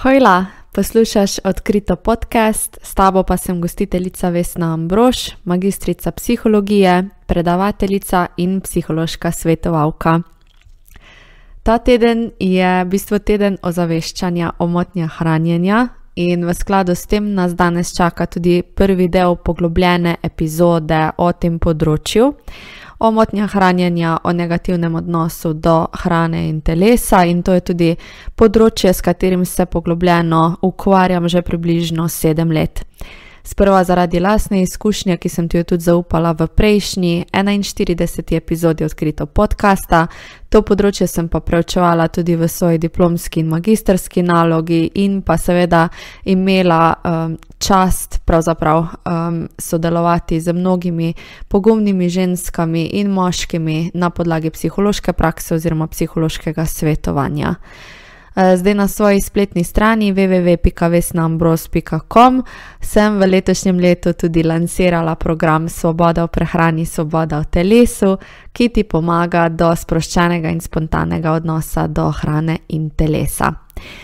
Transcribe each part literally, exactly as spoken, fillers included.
Hojla, poslušaš Odkrito podcast, s tabo pa sem gostiteljica Vesna Ambrož, magistrica psihologije, predavateljica in psihološka svetovalka. Ta teden je v bistvu teden ozaveščanja o motnjah hranjenja in v skladu s tem nas danes čaka tudi prvi del poglobljene epizode o tem področju, o motnjah hranjenja, o negativnem odnosu do hrane in telesa, in to je tudi področje, s katerim se poglobljeno ukvarjam že približno sedem let. Sprva zaradi lastne izkušnje, ki sem ti jo tudi zaupala v prejšnji enainštirideseti epizodi Odkrito podcasta. To področje sem pa preučevala tudi v svoji diplomski in magistrski nalogi in pa seveda imela um, čast pravzaprav um, sodelovati z mnogimi pogumnimi ženskami in moškimi na podlagi psihološke prakse oziroma psihološkega svetovanja. Zdaj na svoji spletni strani w w w pika vesnaambrož pika com sem v letošnjem letu tudi lansirala program Svoboda v prehrani, svoboda v telesu, ki ti pomaga do sproščenega in spontanega odnosa do hrane in telesa.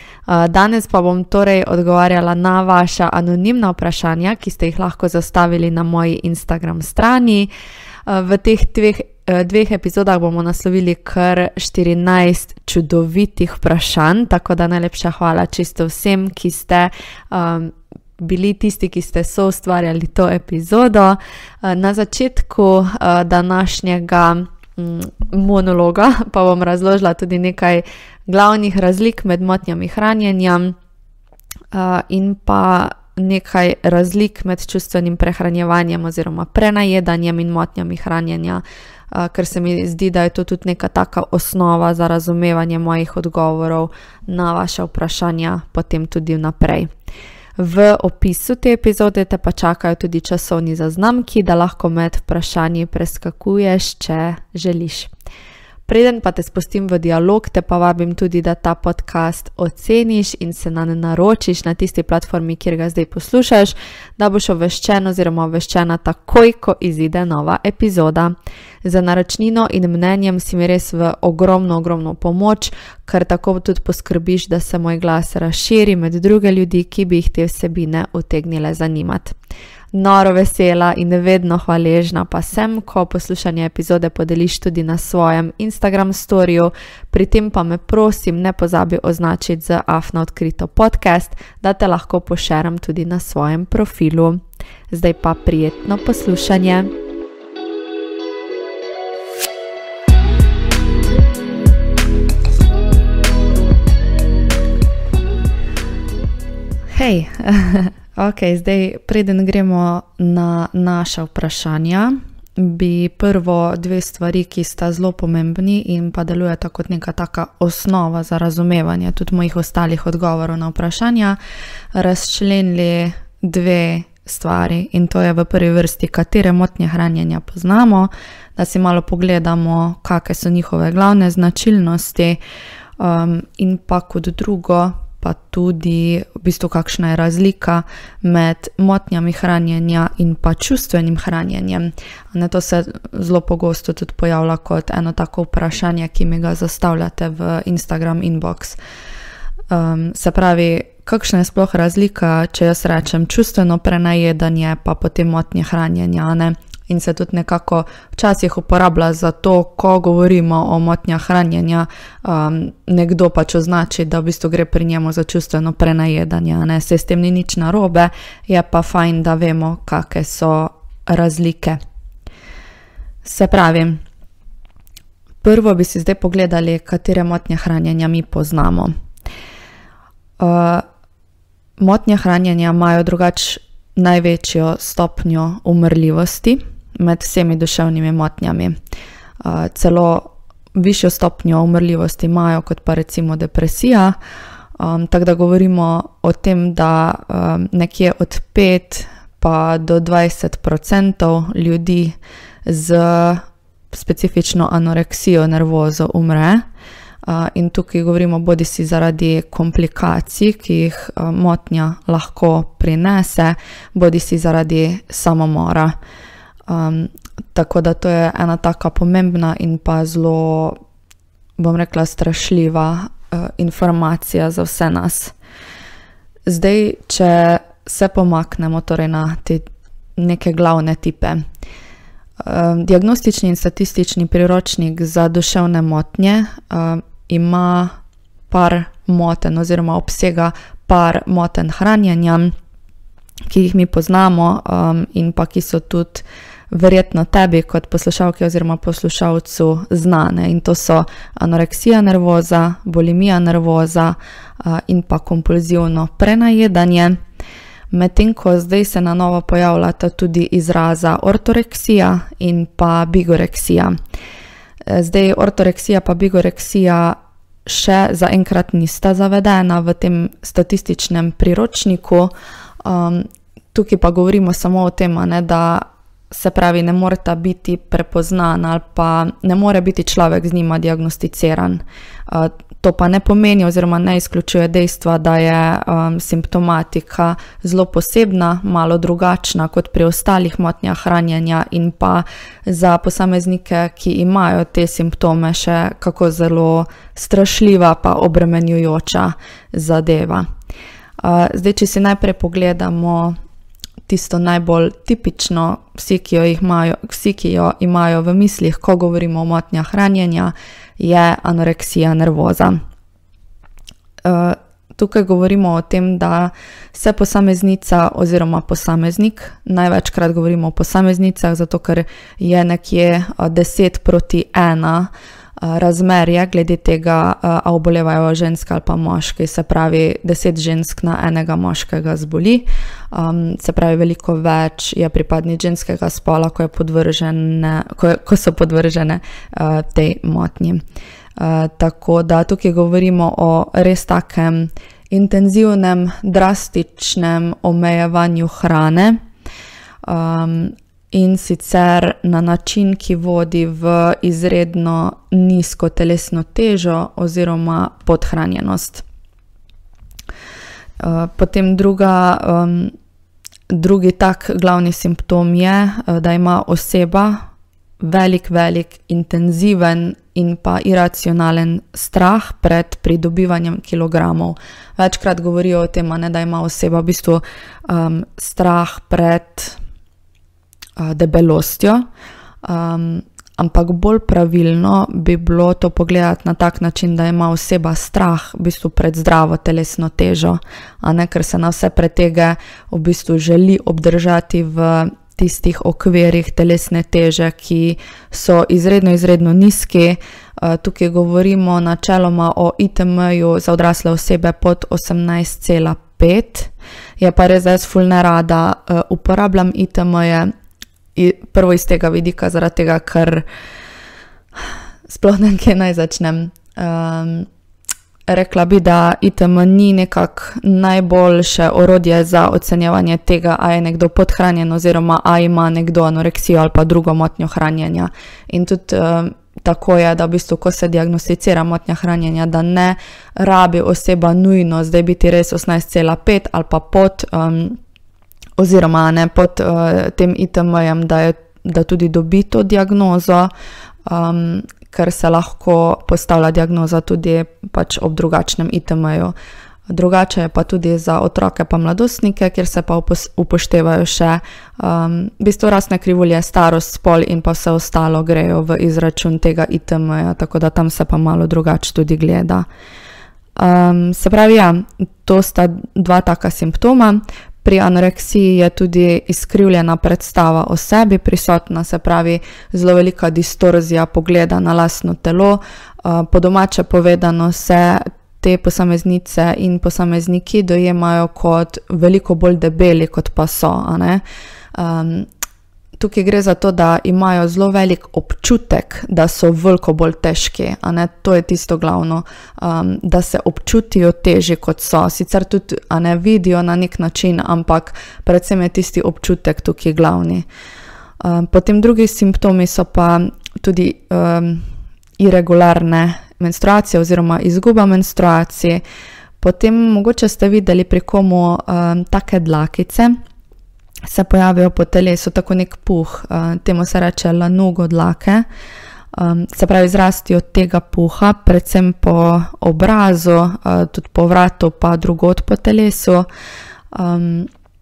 Danes pa bom torej odgovarjala na vaša anonimna vprašanja, ki ste jih lahko zastavili na moji Instagram strani. V teh dveh dveh epizodah bomo naslovili kar štirinajst čudovitih vprašanj, tako da najlepša hvala čisto vsem, ki ste um, bili tisti, ki ste soustvarjali to epizodo. Na začetku uh, današnjega um, monologa pa bom razložila tudi nekaj glavnih razlik med motnjami hranjenja uh, in pa nekaj razlik med čustvenim prehranjevanjem oziroma prenajedanjem in motnjami hranjenja, ker se mi zdi, da je to tudi neka taka osnova za razumevanje mojih odgovorov na vaše vprašanja potem tudi vnaprej. V opisu te epizode te pa čakajo tudi časovni zaznamki, da lahko med vprašanji preskakuješ, če želiš. Preden pa te spustim v dialog, te pa vabim tudi, da ta podcast oceniš in se nanj naročiš na tisti platformi, kjer ga zdaj poslušaš, da boš obveščen oziroma obveščena takoj, ko izide nova epizoda. Za naročnino in mnenjem si mi res v ogromno, ogromno pomoč, ker tako tudi poskrbiš, da se moj glas razširi med druge ljudi, ki bi jih te vsebine utegnile zanimati. Noro vesela in vedno hvaležna pa sem, ko poslušanje epizode podeliš tudi na svojem Instagram storiju, pri tem pa me prosim ne pozabi označiti z afna odkrito podcast, da te lahko pošeram tudi na svojem profilu. Zdaj pa prijetno poslušanje. Hej! Ok, zdaj preden gremo na naša vprašanja, bi prvo dve stvari, ki sta zelo pomembni in pa delujeta kot neka taka osnova za razumevanje tudi mojih ostalih odgovorov na vprašanja, razčlenili dve stvari, in to je v prvi vrsti, katere motnje hranjenja poznamo, da si malo pogledamo, kakšne so njihove glavne značilnosti, um, in pa kot drugo, pa tudi v bistvu kakšna je razlika med motnjami hranjenja in pa čustvenim hranjenjem. Ne, to se zelo pogosto tudi pojavlja kot eno tako vprašanje, ki mi ga zastavljate v Instagram inbox. Um, se pravi, kakšna je sploh razlika, če jaz rečem čustveno prenajedanje pa potem motnje hranjenja, ne? In se tudi nekako včasih uporablja za to, ko govorimo o motnjah hranjenja, um, nekdo pač označi, da v bistvu gre pri njemu za čustveno prenajedanje, ne, se s tem ni nič narobe, je pa fajn, da vemo, kakšne so razlike. Se pravi, prvo bi si zdaj pogledali, katere motnje hranjenja mi poznamo. Uh, motnje hranjenja imajo drugače največjo stopnjo umrljivosti med vsemi duševnimi motnjami. Uh, celo višjo stopnjo umrljivosti imajo kot pa recimo depresija, um, tako da govorimo o tem, da um, nekje od pet pa do dvajset procentov ljudi z specifično anoreksijo nervozo umre. Uh, in tukaj govorimo bodisi zaradi komplikacij, ki jih uh, motnja lahko prinese, bodisi zaradi samomora. Um, tako da to je ena taka pomembna in pa zelo, bom rekla, strašljiva uh, informacija za vse nas. Zdaj, če se pomaknemo torej na te neke glavne tipe. Diagnostični in statistični priročnik za duševne motnje ima par motenj oziroma obsega par motenj hranjenja, ki jih mi poznamo in pa ki so tudi verjetno tebi kot poslušalki oziroma poslušalcu znane, in to so anoreksija nervoza, bulimija nervoza in pa kompulzivno prenajedanje. Medtem ko zdaj se na novo pojavljata tudi izraza ortoreksija in pa bigoreksija. Zdaj ortoreksija pa bigoreksija še zaenkrat nista zavedena v tem statističnem priročniku. Um, tukaj pa govorimo samo o tem, ne, da se pravi ne moreta biti prepoznana ali pa ne more biti človek z njima diagnosticiran. Uh, to pa ne pomeni oziroma ne izključuje dejstva, da je um, simptomatika zelo posebna, malo drugačna kot pri ostalih motnjah hranjenja in pa za posameznike, ki imajo te simptome, še kako zelo strašljiva pa obremenjujoča zadeva. Uh, zdaj, če si najprej pogledamo tisto najbolj tipično, vsi, ki jo imajo, vsi, ki jo imajo v mislih, ko govorimo o motnjah hranjenja, je anoreksija nervoza. Uh, tukaj govorimo o tem, da se posameznica oziroma posameznik, največkrat govorimo o posameznicah, zato ker je nekje deset proti ena razmerje glede tega, a obolevajo ženske ali pa moški, se pravi deset žensk na enega moškega zboli, um, se pravi veliko več je pripadnic ženskega spola, ko, je podvržene, ko, ko so podvržene uh, tej motnji. Uh, tako da tukaj govorimo o res takem intenzivnem, drastičnem omejevanju hrane, um, in sicer na način, ki vodi v izredno nizko telesno težo oziroma podhranjenost. Potem druga, um, drugi tak glavni simptom je, da ima oseba velik, velik, intenziven in pa iracionalen strah pred pridobivanjem kilogramov. Večkrat govorijo o tem, ne, da ima oseba v bistvu um, strah pred debelostjo, um, ampak bolj pravilno bi bilo to pogledati na tak način, da ima oseba strah v bistvu pred zdravo telesno težo, a ne, ker se na vse pretege v bistvu želi obdržati v tistih okvirih telesne teže, ki so izredno, izredno nizki. Uh, tukaj govorimo načeloma o I T M-ju za odrasle osebe pod osemnajst cela pet. Je pa res, da jaz ful nerada uh, uporabljam I T M-je, prvo iz tega vidika, zaradi tega, ker sploh ne, kje naj začnem. Um, rekla bi, da I T M ni nekako najboljše orodje za ocenjevanje tega, a je nekdo podhranjen oziroma a ima nekdo anoreksijo ali pa drugo motnjo hranjenja. In tudi um, tako je, da v bistvu, ko se diagnosticira motnja hranjenja, da ne rabi oseba nujno zdaj biti res osemnajst cela pet ali pa pod um, oziroma ne pod uh, tem I T M-jem, da, je, da tudi dobi to diagnozo, um, ker se lahko postavlja diagnoza tudi pač ob drugačnem I T M-ju. Drugače je pa tudi za otroke pa mladostnike, kjer se pa upoštevajo še um, v bistvu rastne krivulje, starost, spol in pa vse ostalo grejo v izračun tega I T M-ja, tako da tam se pa malo drugače tudi gleda. Um, se pravi, ja, to sta dva taka simptoma. Pri anoreksiji je tudi izkrivljena predstava o sebi prisotna, se pravi zelo velika distorzija pogleda na lastno telo. Po domače povedano se te posameznice in posamezniki dojemajo kot veliko bolj debeli, kot pa so. A ne? Um, tukaj gre za to, da imajo zelo velik občutek, da so veliko bolj težki. A ne? To je tisto glavno, um, da se občutijo težji, kot so. Sicer tudi a ne, vidijo na nek način, ampak predvsem je tisti občutek tukaj glavni. Um, potem drugi simptomi so pa tudi um, irregularne menstruacije oziroma izguba menstruacije. Potem mogoče ste videli pri komu um, take dlakice, se pojavijo po telesu, tako nek puh, uh, temu se reče lanugo dlake. Um, se pravi, zrasti od tega puha, predvsem po obrazu, uh, tudi po vratu, pa drugod po telesu. Um,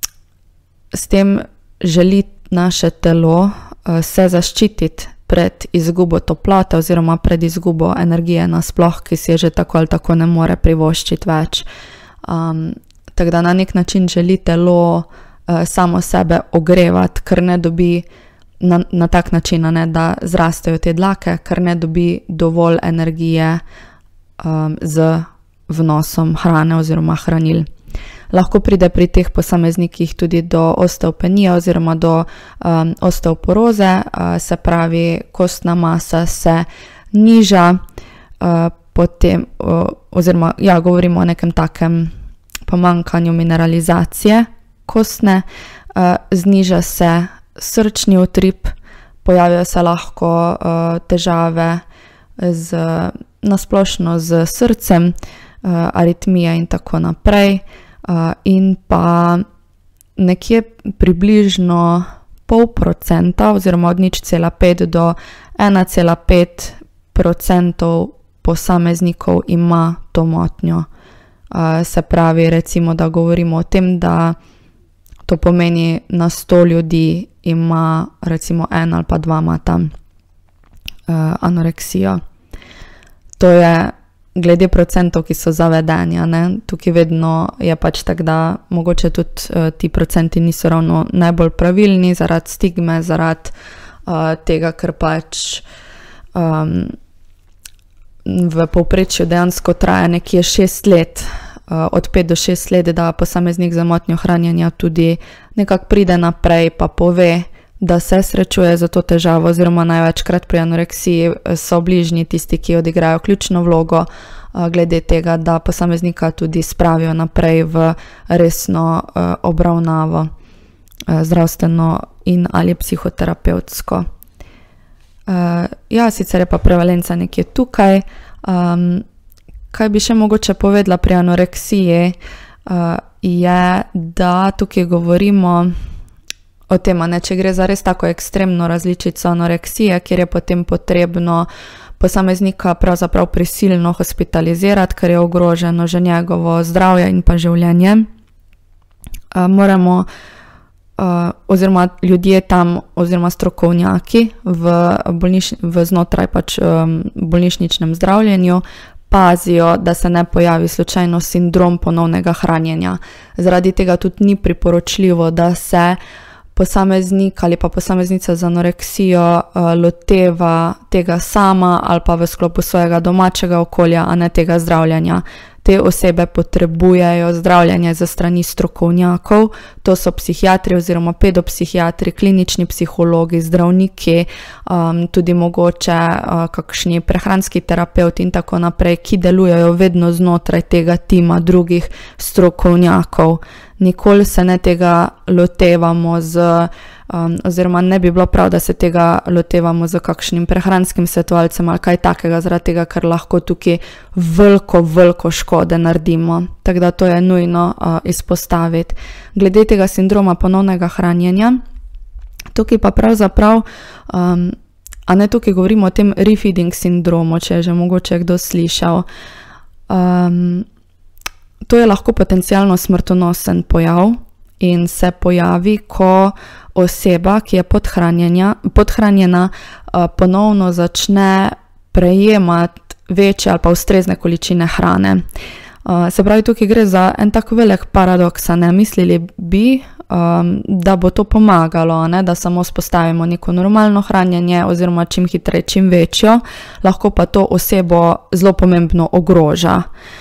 s tem želi naše telo uh, se zaščititi pred izgubo toplote oziroma pred izgubo energije nasploh, ki si je že tako ali tako ne more privoščiti več. Um, tako da na nek način želi telo uh, samo sebe ogrevati, ker ne dobi na, na tak način, ne, da zrastejo te dlake, ker ne dobi dovolj energije um, z vnosom hrane oziroma hranil. Lahko pride pri teh posameznikih tudi do osteopenije oziroma do um, osteoporoze, uh, se pravi, kostna masa se niža, uh, potem, uh, oziroma ja, govorimo o nekem takem pomanjkanju mineralizacije kostne, uh, zniža se srčni utrip, pojavijo se lahko uh, težave z, nasplošno z srcem, uh, aritmije in tako naprej. Uh, in pa nekje približno pol procenta oziroma od nič cela pet do ena cela pet procentov posameznikov ima to motnjo. Uh, se pravi, recimo, da govorimo o tem, da to pomeni na sto ljudi ima recimo en ali pa dva ima tam uh, anoreksijo. To je glede procentov, ki so zavedeni, ne? Tukaj vedno je pač tako, da mogoče tudi uh, ti procenti niso ravno najbolj pravilni zaradi stigme, zaradi uh, tega, ker pač um, v povprečju dejansko traja nekje šest let, uh, od pet do šest let, da posameznik za motnjo hranjenja tudi nekako pride naprej pa pove, da se srečuje za to težavo, oziroma največkrat pri anoreksiji so bližnji tisti, ki odigrajo ključno vlogo glede tega, da posameznika tudi spravijo naprej v resno obravnavo, zdravstveno in ali psihoterapevtsko. Ja, sicer je pa prevalenca nekje tukaj. Kaj bi še mogoče povedala pri anoreksiji, je, da tukaj govorimo o tem, ne, če gre za res tako ekstremno različico anoreksije, kjer je potem potrebno posameznika pravzaprav prisilno hospitalizirati, ker je ogroženo že njegovo zdravje in pa življenje. Uh, moramo, uh, oziroma ljudje tam, oziroma strokovnjaki v, bolniš, v znotraj pač um, bolnišničnem zdravljenju pazijo, da se ne pojavi slučajno sindrom ponovnega hranjenja. Zaradi tega tudi ni priporočljivo, da se posameznik ali pa posameznica z anoreksijo uh, loteva tega sama ali pa v sklopu svojega domačega okolja, a ne tega zdravljenja. Te osebe potrebujejo zdravljenje za strani strokovnjakov, to so psihiatri oziroma pedopsihiatri, klinični psihologi, zdravniki, um, tudi mogoče uh, kakšni prehranski terapevti in tako naprej, ki delujejo vedno znotraj tega tima drugih strokovnjakov. Nikoli se ne tega lotevamo z, um, oziroma ne bi bilo prav, da se tega lotevamo z kakšnim prehranskim svetovalcem ali kaj takega, zaradi tega, ker lahko tukaj veliko, veliko škode naredimo. Tako da to je nujno uh, izpostaviti. Glede tega sindroma ponovnega hranjenja, tukaj pa pravzaprav, um, a ne tukaj govorimo o tem refeeding sindromu, če je že mogoče kdo slišal. Um, To je lahko potencialno smrtonosen pojav in se pojavi, ko oseba, ki je podhranjena, ponovno začne prejemati večje ali pa ustrezne količine hrane. Se pravi, tukaj gre za en tak velik paradoks, ne? Mislili bi, da bo to pomagalo, ne? Da samo spostavimo neko normalno hranjenje oziroma čim hitreje, čim večjo, lahko pa to osebo zelo pomembno ogroža.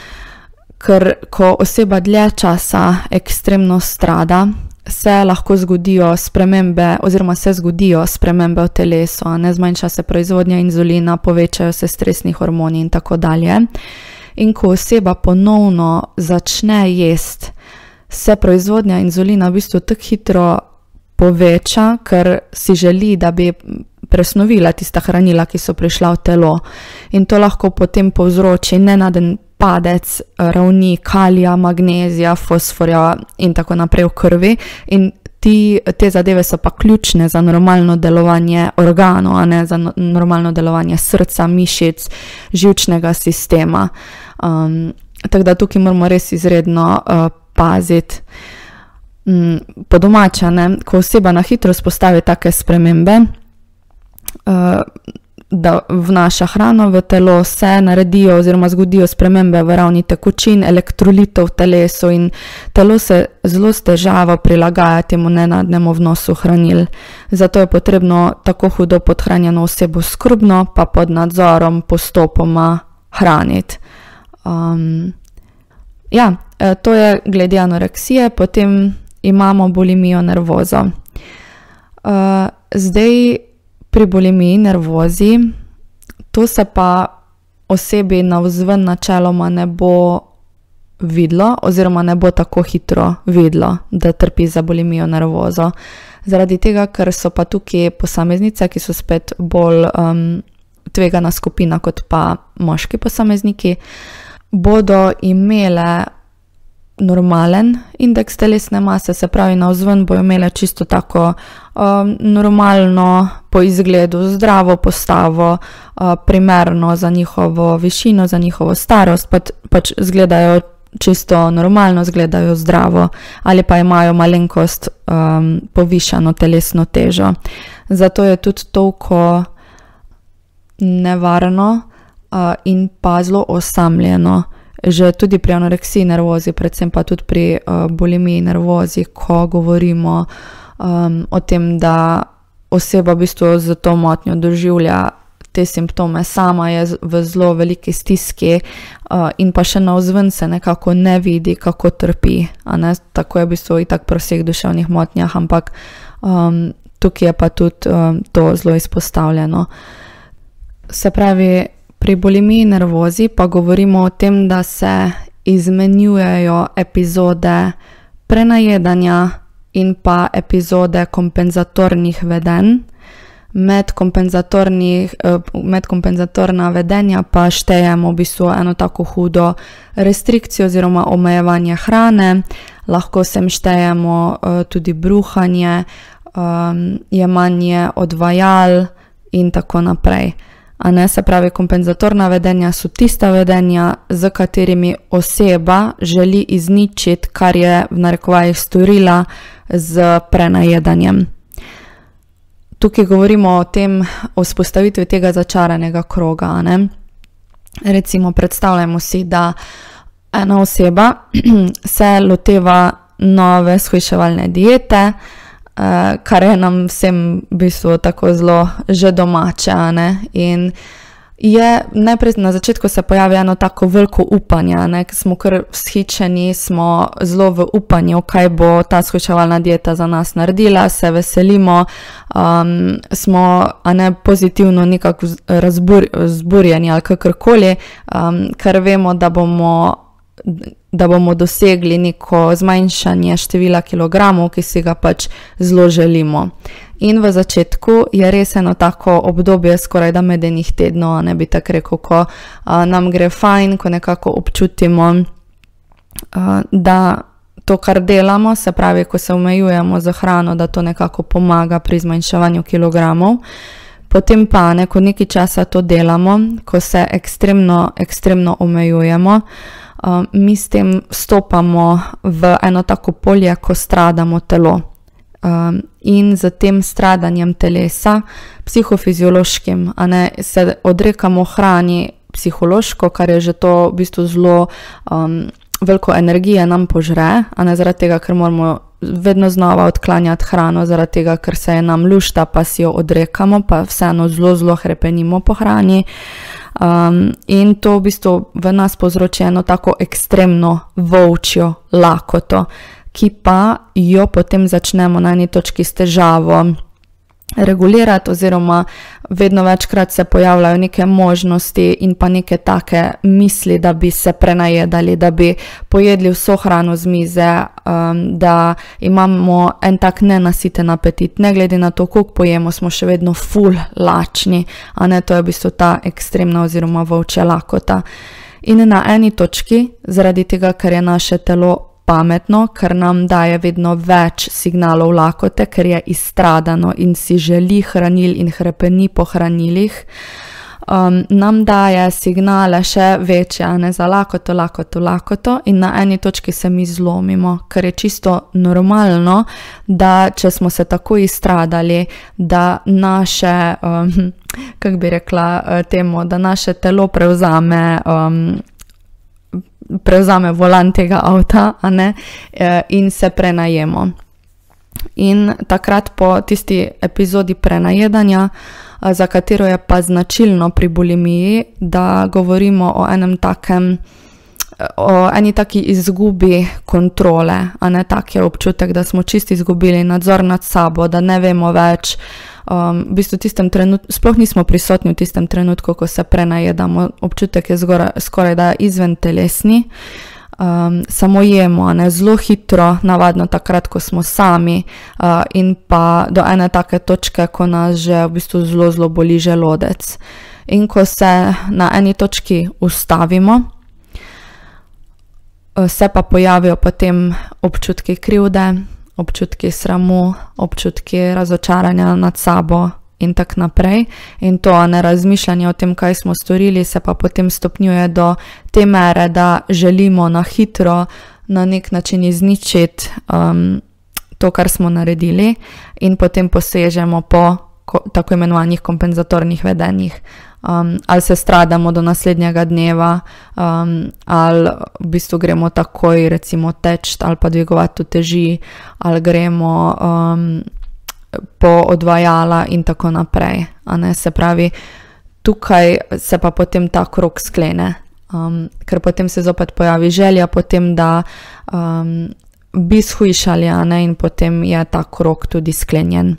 Ker ko oseba dlje časa ekstremno strada, se lahko zgodijo spremembe oziroma se zgodijo spremembe v telesu, ne, zmanjša se proizvodnja inzulina, povečajo se stresni hormoni in tako dalje. In ko oseba ponovno začne jesti, se proizvodnja inzulina v bistvu tako hitro poveča, ker si želi, da bi presnovila tista hranila, ki so prišla v telo. In to lahko potem povzroči nenaden padec ravni kalija, magnezija, fosforja in tako naprej v krvi. In ti, te zadeve so pa ključne za normalno delovanje organov, a ne za no, normalno delovanje srca, mišic, živčnega sistema. Um, tako da tukaj moramo res izredno uh, paziti. Um, po domače, ne, ko oseba na hitro spostavi take spremembe, uh, da vnaša hrano v telo, se naredijo oziroma zgodijo spremembe v ravni tekočin, elektrolitov v telesu in telo se zelo s težavo prilagaja temu nenadnemu vnosu hranil. Zato je potrebno tako hudo podhranjeno osebo skrbno pa pod nadzorom postopoma hraniti. Um, ja, to je glede anoreksije, potem imamo bulimijo nervozo. Uh, zdaj pri bulimiji nervozi, to se pa osebi navzven načeloma ne bo videlo oziroma ne bo tako hitro videlo, da trpi za bulimijo nervozo. Zaradi tega, ker so pa tukaj posameznice, ki so spet bolj um, tvegana skupina kot pa moški posamezniki, bodo imele normalen indeks telesne mase, se pravi navzven bo imele čisto tako um, normalno po izgledu, zdravo postavo, uh, primerno za njihovo višino, za njihovo starost, pač, pač zgledajo čisto normalno, zgledajo zdravo ali pa imajo malenkost um, povišano telesno težo. Zato je tudi toliko nevarno uh, in pa zelo osamljeno, že tudi pri anoreksiji nervozi, predvsem pa tudi pri uh, bulimiji nervozi, ko govorimo um, o tem, da oseba v bistvu z to motnjo doživlja te simptome, sama je v zelo veliki stiski uh, in pa še navzven se nekako ne vidi, kako trpi. A ne? Tako je v bistvu itak pri vseh duševnih motnjah, ampak um, tukaj je pa tudi um, to zelo izpostavljeno. Se pravi, pri bulimiji nervozi pa govorimo o tem, da se izmenjujejo epizode prenajedanja in pa epizode kompenzatornih vedenj. Med, med kompenzatorna vedenja pa štejemo v bistvu eno tako hudo restrikcijo oziroma omejevanje hrane, lahko sem štejemo uh, tudi bruhanje, um, jemanje odvajal in tako naprej. A ne, se pravi, kompenzatorna vedenja so tista vedenja, z katerimi oseba želi izničiti, kar je v narekovajih storila z prenajedanjem. Tukaj govorimo o tem, o vzpostavitvi tega začaranega kroga. A ne? Recimo, predstavljamo si, da ena oseba se loteva nove shujševalne diete, kar je nam vsem v bistvu tako zelo že domače, a ne? In je najprej na začetku se pojavi eno tako veliko upanje, ne? Ker smo kar vzhičeni, smo zelo v upanju, kaj bo ta shujševalna dieta za nas naredila, se veselimo, um, smo a ne pozitivno nekako razburjeni ali kakorkoli, um, ker vemo, da bomo da bomo dosegli neko zmanjšanje števila kilogramov, ki si ga pač zelo želimo. In v začetku je res eno tako obdobje skoraj da medenih tednov, ne bi tako rekel, ko a, nam gre fajn, ko nekako občutimo, a, da to, kar delamo, se pravi, ko se omejujemo za hrano, da to nekako pomaga pri zmanjševanju kilogramov. Potem pa, ne, ko nekaj časa to delamo, ko se ekstremno, ekstremno omejujemo, Uh, mi s tem stopamo v eno tako polje, ko stradamo telo. Um, in z tem stradanjem telesa, psihofiziološkim, a ne, se odrekamo hrani psihološko, kar je že to v bistvu zelo um, veliko energije nam požre, a ne zaradi tega, ker moramo vedno znova odklanjati hrano, zaradi tega, ker se je nam lušta, pa si jo odrekamo, pa vseeno zelo, zelo hrepenimo po hrani. Um, in to v bistvu v nas povzroči eno tako ekstremno volčjo lakoto, ki pa jo potem začnemo na eni točki s težavo regulirati, oziroma vedno večkrat se pojavljajo neke možnosti in pa neke take misli, da bi se prenajedali, da bi pojedli vso hrano z mize, um, da imamo en tak nenasiten apetit, ne glede na to, koliko pojemo, smo še vedno ful lačni, a ne, to je v bistvu ta ekstremna oziroma volčja lakota. In na eni točki, zaradi tega, ker je naše telo pametno, ker nam daje vedno več signalov lakote, ker je izstradano in si želi hranil in hrepeni po hranilih. Um, nam daje signale še večje, ne, za lakoto, lakoto, lakoto in na eni točki se mi zlomimo, ker je čisto normalno, da če smo se tako izstradali, da naše, um, kako bi rekla temu, da naše telo prevzame, um, prevzame volan tega avta, a ne, in se prenajemo. In takrat po tisti epizodi prenajedanja, za katero je pa značilno pri bulimiji, da govorimo o enem takem, o eni taki izgubi kontrole, a ne, tak je občutek, da smo čisto izgubili nadzor nad sabo, da ne vemo več, um, v bistvu tistem trenutku, sploh nismo prisotni v tistem trenutku, ko se prenajedamo, občutek je zgoraj, skoraj da izven telesni. Um, samo jemo, ne, zelo hitro, navadno takrat, ko smo sami, uh, in pa do ene take točke, ko nas že v bistvu zelo, zelo boli želodec. In ko se na eni točki ustavimo, uh, se pa pojavijo potem občutki krivde, občutki sramu, občutki razočaranja nad sabo in tak naprej. In to, ne, razmišljanje o tem, kaj smo storili, se pa potem stopnjuje do te mere, da želimo na hitro na nek način izničiti um, to, kar smo naredili, in potem posežemo po ko, tako imenovanih kompenzatornih vedenjih. Um, ali se stradamo do naslednjega dneva, um, ali v bistvu gremo takoj recimo teč ali pa dvigovati uteži, ali gremo um, po odvajala in tako naprej, a ne, se pravi, tukaj se pa potem ta krog sklene, um, ker potem se zopet pojavi želja potem, da um, bi shujšali, a ne, in potem je ta krog tudi sklenjen.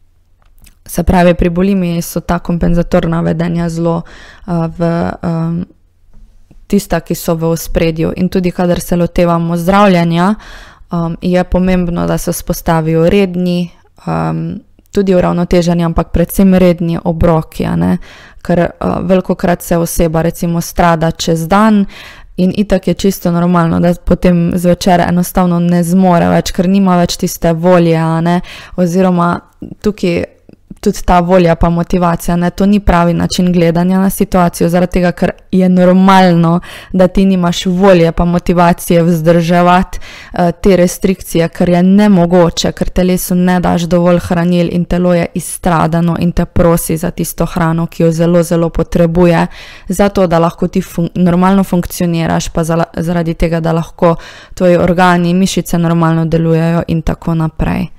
Se pravi, pri bulimiji so ta kompenzatorna vedenja zelo uh, v um, tista, ki so v ospredju, in tudi kadar se lotevamo zdravljenja, um, je pomembno, da se vzpostavijo redni, Um, tudi uravnoteženi, ampak predvsem redni obroki, a ne, ker uh, velikokrat se oseba recimo strada čez dan in itak je čisto normalno, da potem zvečer enostavno ne zmore več, ker nima več tiste volje, a ne, oziroma tukaj tudi ta volja pa motivacija, ne, to ni pravi način gledanja na situacijo, zaradi tega, ker je normalno, da ti nimaš volje pa motivacije vzdrževati uh, te restrikcije, ker je nemogoče, ker telesu ne daš dovolj hranil in telo je izstradano in te prosi za tisto hrano, ki jo zelo, zelo potrebuje, zato, da lahko ti fun- normalno funkcioniraš, pa za- zaradi tega, da lahko tvoji organi, mišice normalno delujejo in tako naprej.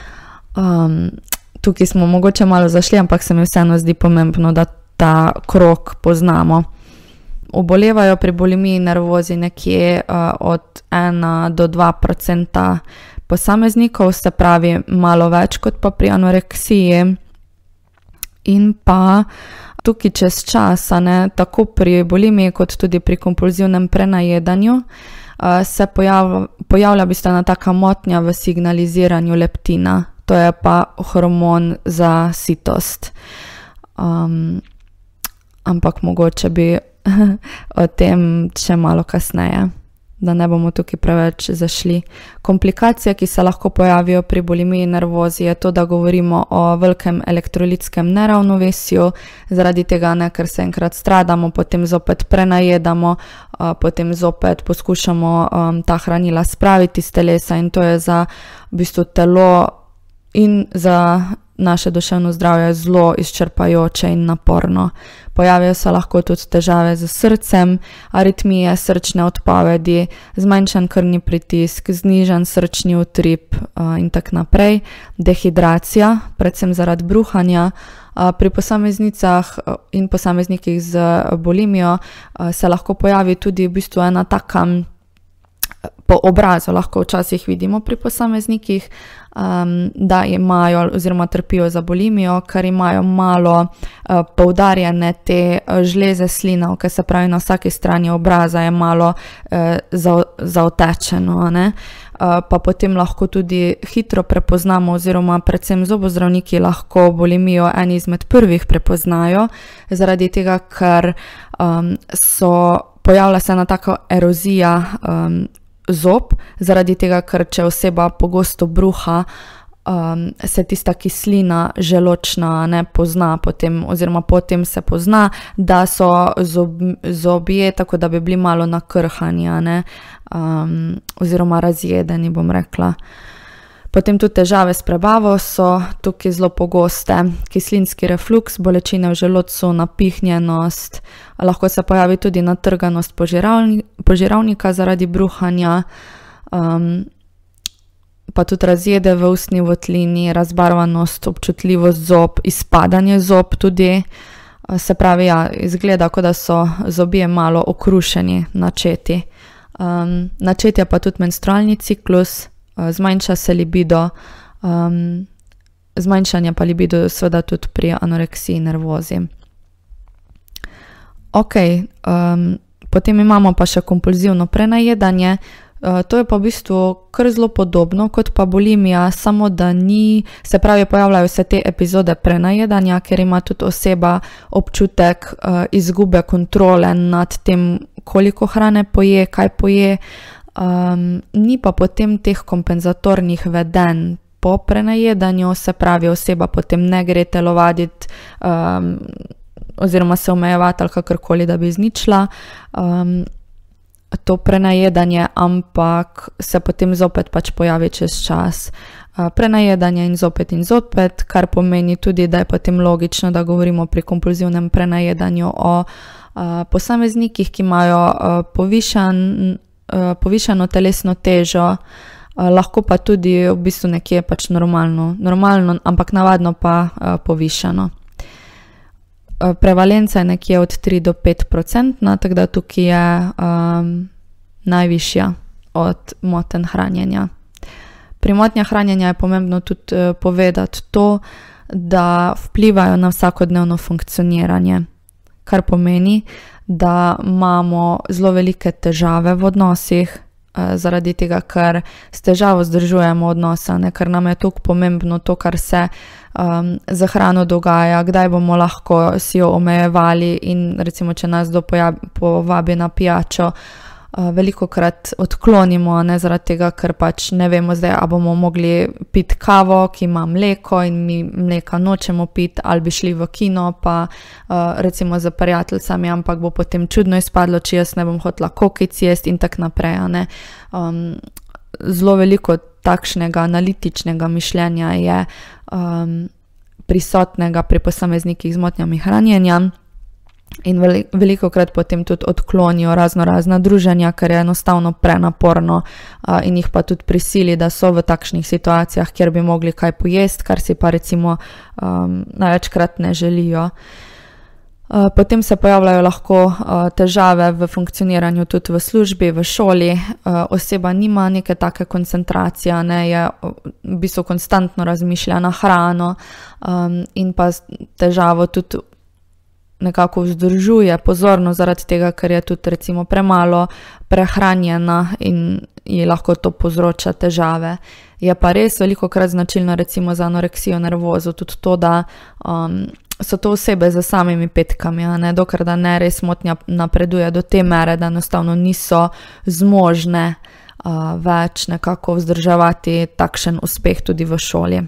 Um, Tukaj smo mogoče malo zašli, ampak se mi vseeno zdi pomembno, da ta krog poznamo. Obolevajo pri bulimiji nervozi nekje uh, od ena do dva procenta posameznikov, se pravi malo več kot pa pri anoreksiji. In pa tukaj čez čas, ne, tako pri bulimiji kot tudi pri kompulzivnem prenajedanju, uh, se pojavlja, pojavlja bistvena taka motnja v signaliziranju leptina. To je pa hormon za sitost. Um, ampak mogoče bi o tem še malo kasneje, da ne bomo tukaj preveč zašli. Komplikacije, ki se lahko pojavijo pri bulimiji nervozi, je to, da govorimo o velikem elektrolitskem neravnovesju, zaradi tega, ne, ker se enkrat stradamo, potem zopet prenajedamo, uh, potem zopet poskušamo um, ta hranila spraviti iz telesa, in to je za v bistvu telo in za naše duševno zdravje zelo izčrpajoče in naporno. Pojavijo se lahko tudi težave z srcem, aritmije, srčne odpovedi, zmanjšan krvni pritisk, znižan srčni utrip uh, in tako naprej, dehidracija, predvsem zaradi bruhanja. Uh, pri posameznicah in posameznikih z bulimijo uh, se lahko pojavi tudi v bistvu ena taka, po obrazu lahko včasih vidimo pri posameznikih, um, da imajo oziroma trpijo za bulimijo, ker imajo malo uh, poudarjene te uh, žleze slinavke, se pravi na vsaki strani obraza je malo uh, za, zaotečeno, ne? Uh, pa potem lahko tudi hitro prepoznamo oziroma predvsem zobozdravniki lahko bulimijo eni izmed prvih prepoznajo, zaradi tega, ker um, so pojavlja se ena taka erozija um, zob, zaradi tega, ker če oseba pogosto bruha, um, se tista kislina želočna ne pozna potem, oziroma potem se pozna, da so zob, zobje, tako da bi bili malo nakrhani, ne, um, oziroma razjedeni, bom rekla. Potem tudi težave s prebavo so tukaj zelo pogoste, kislinski refluks, bolečine v želodcu, napihnjenost, lahko se pojavi tudi natrganost požiralni, požiralnika zaradi bruhanja, um, pa tudi razjede v ustni votlini, razbarvanost, občutljivost zob, izpadanje zob tudi, se pravi, ja, izgleda, kot da so zobje malo okrušeni, načeti. Um, načet je pa tudi menstrualni ciklus, zmanjša se libido, um, zmanjšanje pa libido seveda tudi pri anoreksiji, nervozi. Ok, um, potem imamo pa še kompulzivno prenajedanje, uh, to je pa v bistvu kar zelo podobno kot pa bulimija, samo da ni, se pravi, pojavljajo se te epizode prenajedanja, ker ima tudi oseba občutek uh, izgube kontrole nad tem, koliko hrane poje, kaj poje, Um, ni pa potem teh kompenzatornih vedenj po prenajedanju, se pravi, oseba potem ne gre telovaditi um, oziroma se omejevati ali kakorkoli, da bi izničila um, to prenajedanje, ampak se potem zopet pač pojavi čez čas. Uh, prenajedanje in zopet in zopet, kar pomeni tudi, da je potem logično, da govorimo pri kompulzivnem prenajedanju o uh, posameznikih, ki imajo uh, povišan povišano telesno težo, lahko pa tudi v bistvu nekje pač normalno, normalno, ampak navadno pa povišano. Prevalenca je nekje od tri do pet procentna, tako da tukaj je um, najvišja od motenj hranjenja. Pri motnjah hranjenja je pomembno tudi povedati to, da vplivajo na vsakodnevno funkcioniranje, kar pomeni, da imamo zelo velike težave v odnosih, eh, zaradi tega, ker s težavo zdržujemo odnosa, ne, ker nam je toliko pomembno to, kar se um, za hrano dogaja, kdaj bomo lahko si jo omejevali in recimo, če nas kdo povabi na pijačo, uh, velikokrat odklonimo, ne, zaradi tega, ker pač ne vemo zdaj, a bomo mogli piti kavo, ki ima mleko in mi mleka nočemo piti, ali bi šli v kino, pa uh, recimo za prijateljicami, ampak bo potem čudno izpadlo, če jaz ne bom hotela kokic jesti in tak naprej, ne. Um, zelo veliko takšnega analitičnega mišljenja je um, prisotnega pri posameznikih z motnjami hranjenja. In veliko krat potem tudi odklonijo razno razna druženja, ker je enostavno prenaporno uh, in jih pa tudi prisili, da so v takšnih situacijah, kjer bi mogli kaj pojesti, kar si pa recimo um, največkrat ne želijo. Uh, potem se pojavljajo lahko uh, težave v funkcioniranju tudi v službi, v šoli. Uh, oseba nima neke take koncentracije, ne, je v bistvu konstantno razmišlja na hrano um, in pa težavo tudi nekako vzdržuje pozorno zaradi tega, ker je tudi recimo premalo prehranjena in ji lahko to povzroča težave. Je pa res velikokrat značilno recimo za anoreksijo, nervozo tudi to, da um, so to osebe za samimi petkami, a ne, dokler da ne res motnja napreduje do te mere, da enostavno niso zmožne uh, več nekako vzdrževati takšen uspeh tudi v šoli.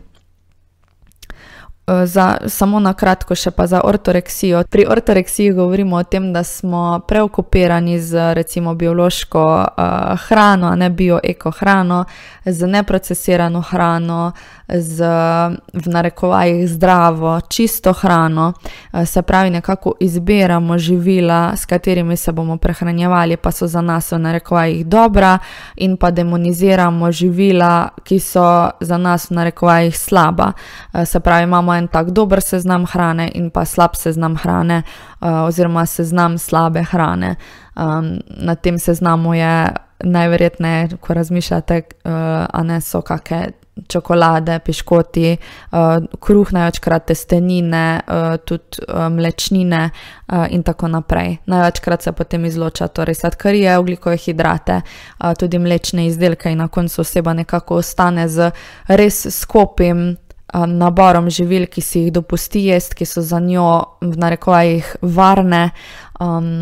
Za, samo na kratko še pa za ortoreksijo. Pri ortoreksiji govorimo o tem, da smo preokupirani z recimo biološko uh, hrano, a ne bio-eko hrano, z neprocesirano hrano, z v narekovajih zdravo, čisto hrano. Uh, se pravi, nekako izbiramo živila, s katerimi se bomo prehranjevali, pa so za nas v narekovajih dobra, in pa demoniziramo živila, ki so za nas v narekovajih slaba. Uh, se pravi, imamo en tak dober seznam hrane in pa slab seznam hrane uh, oziroma seznam slabe hrane. Um, na tem seznamu je najverjetneje, ko razmišljate, uh, a ne so kakšne čokolade, piškoti, uh, kruh, največkrat testenine, uh, tudi uh, mlečnine uh, in tako naprej. Največkrat se potem izloča torej sladkarije, ogljikove hidrate, uh, tudi mlečne izdelke in na koncu oseba nekako ostane z res skopim naborom živil, ki si jih dopusti jesti, ki so za njo v narekovajih varne, um,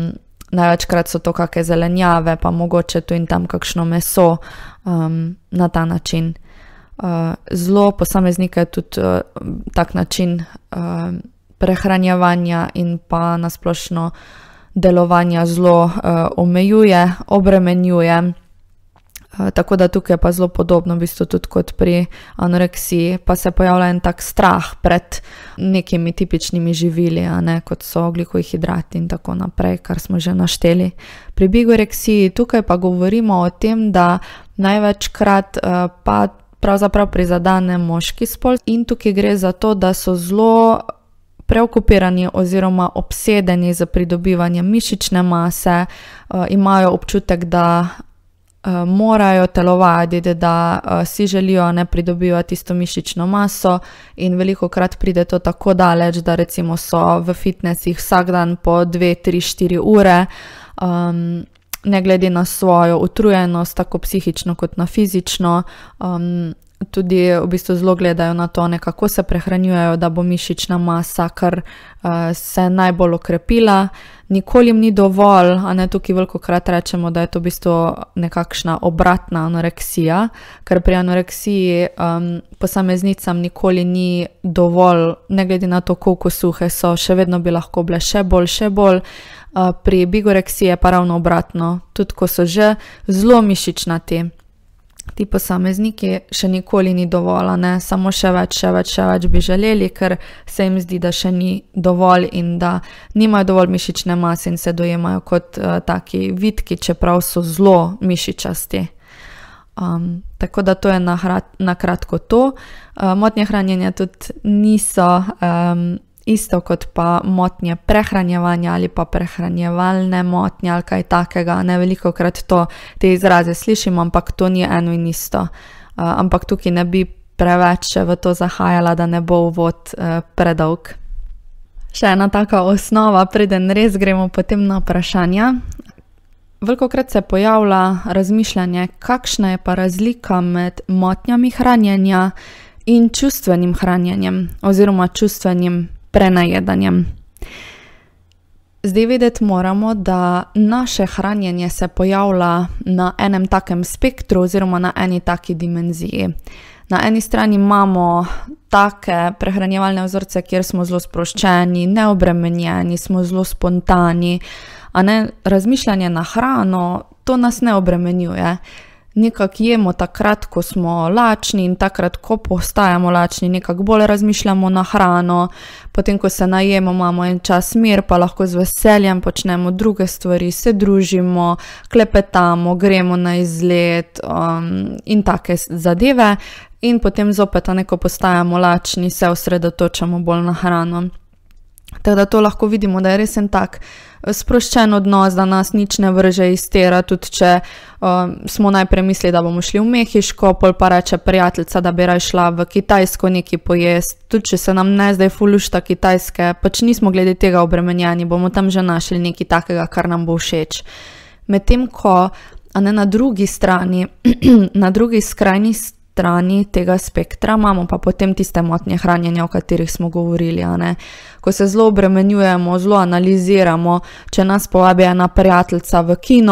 največkrat so to kakšne zelenjave, pa mogoče tu in tam kakšno meso, um, na ta način. Uh, zelo posameznike tudi uh, tak način uh, prehranjevanja in pa nasplošno delovanja zelo uh, omejuje, obremenjuje. Uh, tako da tukaj je pa zelo podobno v bistvu tudi kot pri anoreksiji, pa se pojavlja en tak strah pred nekimi tipičnimi živili, a ne, kot so ogljikovi hidrati in tako naprej, kar smo že našteli. Pri bigoreksiji tukaj pa govorimo o tem, da največkrat uh, pa pravzaprav prizadene moški spol in tukaj gre za to, da so zelo preokupirani oziroma obsedeni za pridobivanjem mišične mase, uh, imajo občutek, da uh, morajo telovaditi, da uh, si želijo ne pridobivati isto mišično maso in velikokrat pride to tako daleč, da recimo so v fitnesih vsak dan po dve, tri, štiri ure, um, ne glede na svojo utrujenost, tako psihično kot na fizično, um, tudi v bistvu zelo gledajo na to, nekako se prehranjujejo, da bo mišična masa kar uh, se najbolj okrepila. Nikoli jim ni dovolj, a ne, tukaj velikokrat rečemo, da je to v bistvu nekakšna obratna anoreksija, ker pri anoreksiji um, posameznicam nikoli ni dovolj, ne glede na to, koliko suhe so, še vedno bi lahko bile še bolj, še bolj. Uh, pri bigoreksiji je pa ravno obratno, tudi ko so že zelo mišičnati, ti posamezniki še nikoli ni dovolj, ne, samo še več, še več, še več bi želeli, ker se jim zdi, da še ni dovolj in da nimajo dovolj mišične mase in se dojemajo kot uh, taki vitki, čeprav so zelo mišičasti. Um, tako da to je na, na kratko to. Uh, motnje hranjenja tudi niso um, isto kot pa motnje prehranjevanja ali pa prehranjevalne motnje ali kaj takega, ne, velikokrat to, te izraze slišim, ampak to ni eno in isto. Uh, ampak tukaj ne bi preveč v to zahajala, da ne bo uvod uh, predolg. Še ena taka osnova, preden res gremo potem na vprašanja. Velikokrat se pojavlja razmišljanje, kakšna je pa razlika med motnjami hranjenja in čustvenim hranjenjem oziroma čustvenim prenajedanjem. Zdaj vedeti moramo, da naše hranjenje se pojavlja na enem takem spektru oziroma na eni taki dimenziji. Na eni strani imamo take prehranjevalne vzorce, kjer smo zelo sproščeni, neobremenjeni, smo zelo spontani, a ne, razmišljanje na hrano, to nas ne obremenjuje. Nekako jemo takrat, ko smo lačni in takrat, ko postajamo lačni, nekako bolj razmišljamo na hrano, potem, ko se najemo, imamo en čas mir, pa lahko z veseljem počnemo druge stvari, se družimo, klepetamo, gremo na izlet um, in take zadeve in potem zopet, a ne, ko postajamo lačni, se osredotočamo bolj na hrano. Tako da to lahko vidimo, da je res en tak sproščen odnos, da nas nič ne vrže iz tera, tudi če um, smo najprej mislili, da bomo šli v Mehiško, pol pa reče prijateljica, da bi raje šla v Kitajsko nekaj pojesti, tudi če se nam ne zdaj fulušta Kitajske, pač nismo glede tega obremenjeni, bomo tam že našli nekaj takega, kar nam bo všeč. Medtem ko, a ne, na drugi strani, na drugi skrajni strani tega spektra imamo pa potem tiste motnje hranjenja, o katerih smo govorili, a ne. Ko se zelo obremenjujemo, zelo analiziramo, če nas povabi ena prijateljica v kino,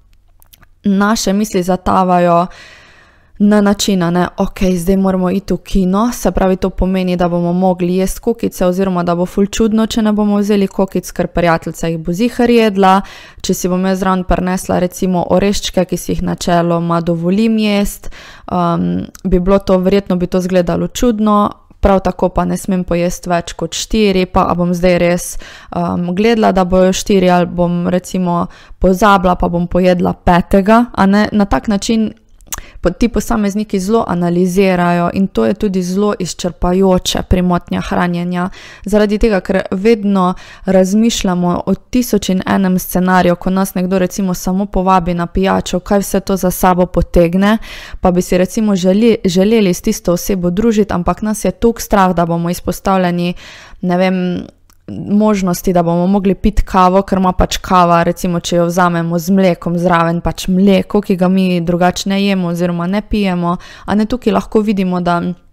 naše misli zatavajo na način, a ne, ok, zdaj moramo iti v kino, se pravi, to pomeni, da bomo mogli jesti kokice oziroma da bo ful čudno, če ne bomo vzeli kokic, ker prijateljica jih bo zihar jedla, če si bom jaz zraven prinesla recimo oreščke, ki si jih načeloma dovolim jesti, um, bi bilo to, verjetno bi to izgledalo čudno, prav tako pa ne smem pojesti več kot štiri, pa a bom zdaj res um, gledala, da bojo štiri, ali bom recimo pozabila, pa bom pojedla petega, a ne, na tak način ti posamezniki zelo analizirajo in to je tudi zelo izčrpajoče pri motnjah hranjenja, zaradi tega, ker vedno razmišljamo o tisoč in enem scenariju, ko nas nekdo recimo samo povabi na pijačo, kaj vse to za sabo potegne, pa bi si recimo želi, želeli s tisto osebo družiti, ampak nas je toliko strah, da bomo izpostavljeni, ne vem, možnosti, da bomo mogli piti kavo, ker ima pač kava, recimo, če jo vzamemo z mlekom zraven, pač mleko, ki ga mi drugače ne jemo oziroma ne pijemo, a ne, tukaj lahko vidimo, da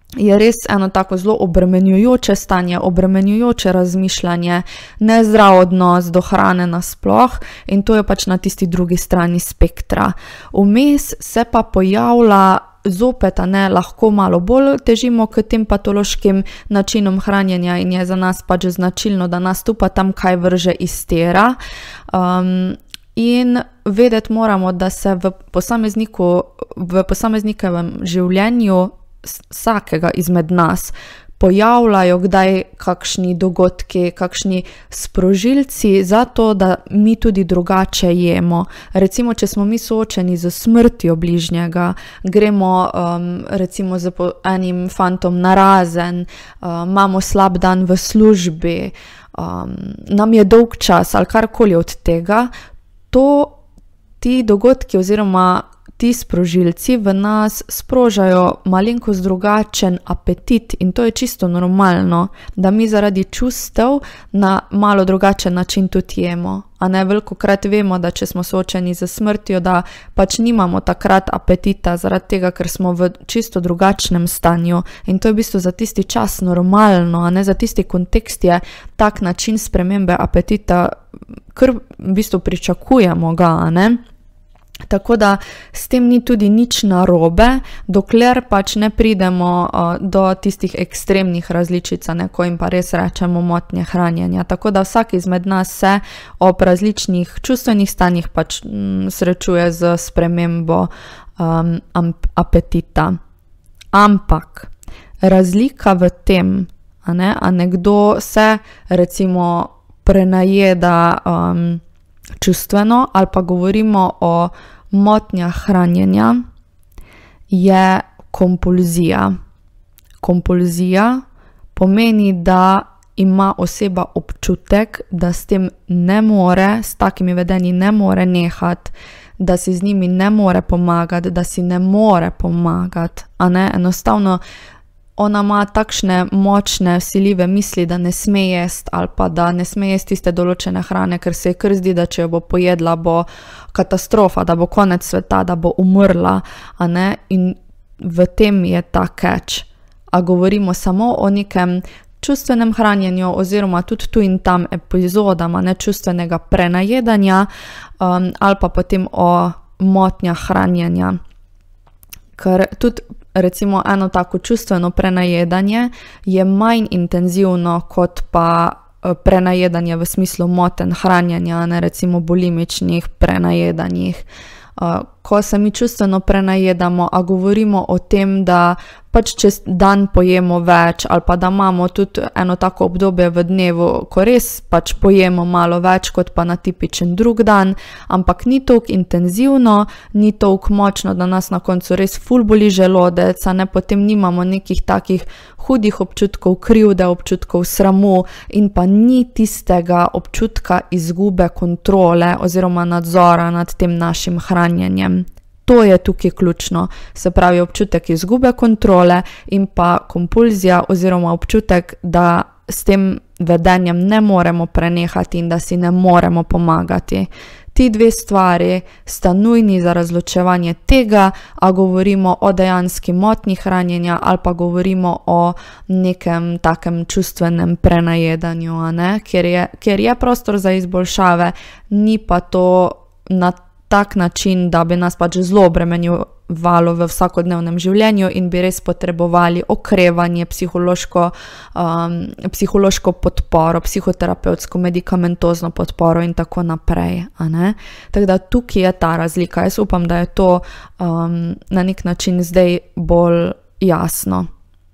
je res eno tako zelo obremenjujoče stanje, obremenjujoče razmišljanje, nezdrav odnos do hrane nasploh in to je pač na tisti drugi strani spektra. Vmes se pa pojavlja zopet, a ne, lahko malo bolj težimo k tem patološkim načinom hranjenja in je za nas pač značilno, da nas tu pa tam kaj vrže iz tira. Um, in vedeti moramo, da se v posamezniku, v posameznikovem življenju vsakega izmed nas pojavljajo kdaj kakšni dogodki, kakšni sprožilci za to, da mi tudi drugače jemo. Recimo, če smo mi soočeni z smrtjo bližnjega, gremo um, recimo z enim fantom narazen, um, imamo slab dan v službi, um, nam je dolg čas ali karkoli od tega, to ti dogodki oziroma ti sprožilci v nas sprožajo malenkost drugačen apetit in to je čisto normalno, da mi zaradi čustev na malo drugačen način tudi jemo. A ne, velikokrat vemo, da če smo soočeni z smrtjo, da pač nimamo takrat apetita zaradi tega, ker smo v čisto drugačnem stanju in to je v bistvu za tisti čas normalno, a ne, za tisti kontekst je tak način spremembe apetita, ker v bistvu pričakujemo ga, a ne. Tako da s tem ni tudi nič narobe, dokler pač ne pridemo uh, do tistih ekstremnih različic, ne, ko jim pa res rečemo motnje hranjenja. Tako da vsak izmed nas se ob različnih čustvenih stanjih pač m, srečuje z spremembo um, apetita. Ampak razlika v tem, a ne, a nekdo se recimo prenajeda um, čustveno ali pa govorimo o motnjah hranjenja, je kompulzija. Kompulzija pomeni, da ima oseba občutek, da s tem ne more, s takimi vedenji ne more nehati, da si z njimi ne more pomagati, da si ne more pomagati, a ne, enostavno ona ima takšne močne, vsiljive misli, da ne sme jesti ali pa da ne sme jesti tiste določene hrane, ker se je kar zdi, da če jo bo pojedla, bo katastrofa, da bo konec sveta, da bo umrla, a ne, in v tem je ta catch. A govorimo samo o nekem čustvenem hranjenju oziroma tudi tu in tam epizodama nečustvenega prenajedanja um, ali pa potem o motnjah hranjenja. Ker tudi recimo eno tako čustveno prenajedanje je manj intenzivno kot pa prenajedanje v smislu motenj hranjenja, ne, recimo bulimičnih prenajedanjih. Ko se mi čustveno prenajedamo, a govorimo o tem, da pač čez dan pojemo več ali pa da imamo tudi eno tako obdobje v dnevu, ko res pač pojemo malo več kot pa na tipičen drug dan, ampak ni toliko intenzivno, ni toliko močno, da nas na koncu res ful boli želodec, a ne, potem nimamo nekih takih hudih občutkov krivde, občutkov sramu in pa ni tistega občutka izgube kontrole oziroma nadzora nad tem našim hranjenjem. To je tukaj ključno, se pravi občutek izgube kontrole in pa kompulzija oziroma občutek, da s tem vedenjem ne moremo prenehati in da si ne moremo pomagati. Ti dve stvari sta nujni za razločevanje tega, a govorimo o dejanski motnji hranjenja ali pa govorimo o nekem takem čustvenem prenajedanju, a ne? Kjer je, kjer je prostor za izboljšave, ni pa to na tak način, da bi nas pač zelo obremenjevalo v vsakodnevnem življenju in bi res potrebovali okrevanje, psihološko, um, psihološko podporo, psihoterapevtsko, medikamentozno podporo in tako naprej, a ne. Tako da tukaj je ta razlika. Jaz upam, da je to um, na nek način zdaj bolj jasno.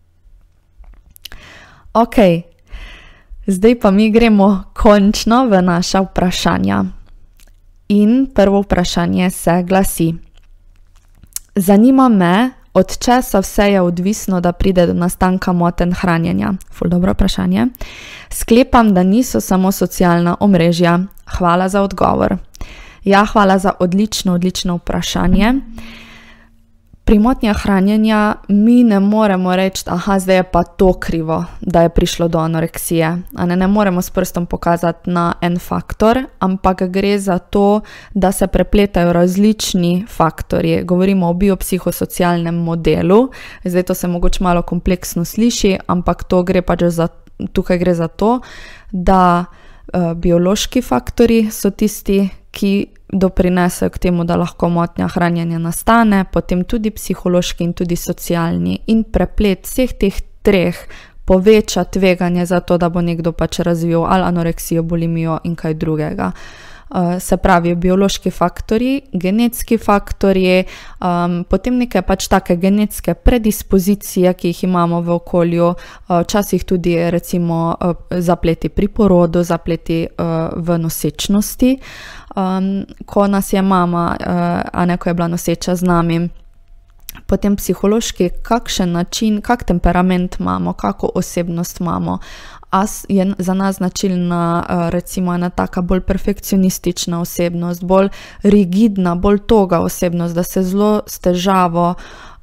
Ok, zdaj pa mi gremo končno v naša vprašanja. In prvo vprašanje se glasi: zanima me, od česa vse je odvisno, da pride do nastanka motenj hranjenja? Ful dobro vprašanje. Sklepam, da niso samo socialna omrežja. Hvala za odgovor. Ja, hvala za odlično, odlično vprašanje. Pri motnjah hranjenja mi ne moremo reči, aha, zdaj je pa to krivo, da je prišlo do anoreksije. A ne, ne moremo s prstom pokazati na en faktor, ampak gre za to, da se prepletajo različni faktorji. Govorimo o biopsihosocialnem modelu. Zdaj to se mogoče malo kompleksno sliši, ampak to gre pač za, tukaj gre za to, da uh, biološki faktorji so tisti, ki doprinesejo k temu, da lahko motnja hranjenja nastane, potem tudi psihološki in tudi socialni. In preplet vseh teh treh poveča tveganje za to, da bo nekdo pač razvil ali anoreksijo, bulimijo in kaj drugega. Uh, se pravi, biološki faktorji, genetski faktorji, um, potem neke pač take genetske predispozicije, ki jih imamo v okolju, uh, včasih tudi recimo uh, zapleti pri porodu, zapleti uh, v nosečnosti, um, ko nas je mama, uh, a ne, ko je bila noseča z nami. Potem psihološki, kakšen način, kak temperament imamo, kako osebnost imamo. A je za nas značilna recimo ena taka bolj perfekcionistična osebnost, bolj rigidna, bolj toga osebnost, da se zelo s težavo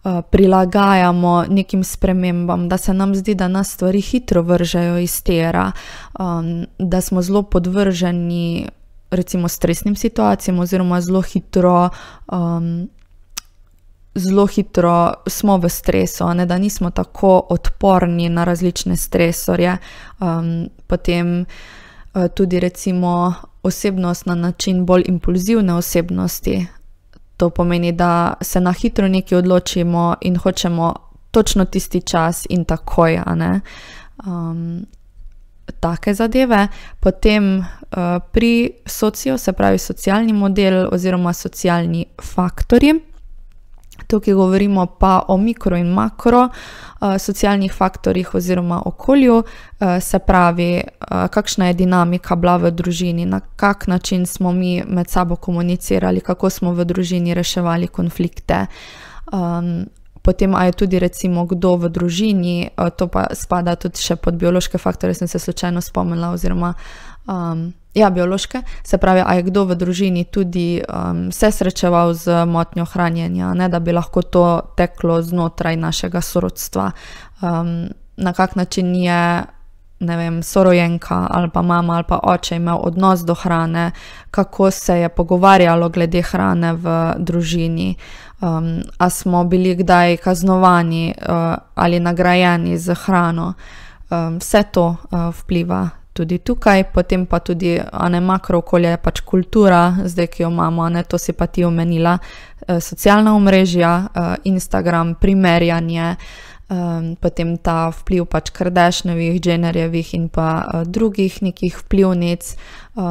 prilagajamo nekim spremembam, da se nam zdi, da nas stvari hitro vržejo iz tira, da smo zelo podvrženi recimo stresnim situacijam oziroma zelo hitro um, zelo hitro smo v stresu, ne, da nismo tako odporni na različne stresorje. Um, potem uh, tudi recimo osebnost na način bolj impulzivne osebnosti. To pomeni, da se na hitro nekaj odločimo in hočemo točno tisti čas in takoj, a ne. Um, take zadeve. Potem uh, pri socio, se pravi socialni model oziroma socialni faktorji. Tukaj govorimo pa o mikro in makro uh, socialnih faktorjih oziroma okolju, uh, se pravi, uh, kakšna je dinamika bila v družini, na kak način smo mi med sabo komunicirali, kako smo v družini reševali konflikte. Um, potem, a je tudi recimo kdo v družini, uh, to pa spada tudi še pod biološke faktore, sem se slučajno spomnila, oziroma um, ja, biološke, se pravi, a je kdo v družini tudi um, se srečeval z motnjo hranjenja, ne, da bi lahko to teklo znotraj našega sorodstva. Um, na kak način je, ne vem, sorojenka ali pa mama ali pa oče imel odnos do hrane, kako se je pogovarjalo glede hrane v družini, um, a smo bili kdaj kaznovani uh, ali nagrajeni z hrano. Um, vse to uh, vpliva tudi tukaj, potem pa tudi, a ne, makro okolje je pač kultura, zdaj, ki jo imamo, a ne, to si pa ti omenila, e, socialna omrežja, e, Instagram, primerjanje, e, potem ta vpliv pač Kardashianovih, Jennerjevih in pa e, drugih nekih vplivnic, e,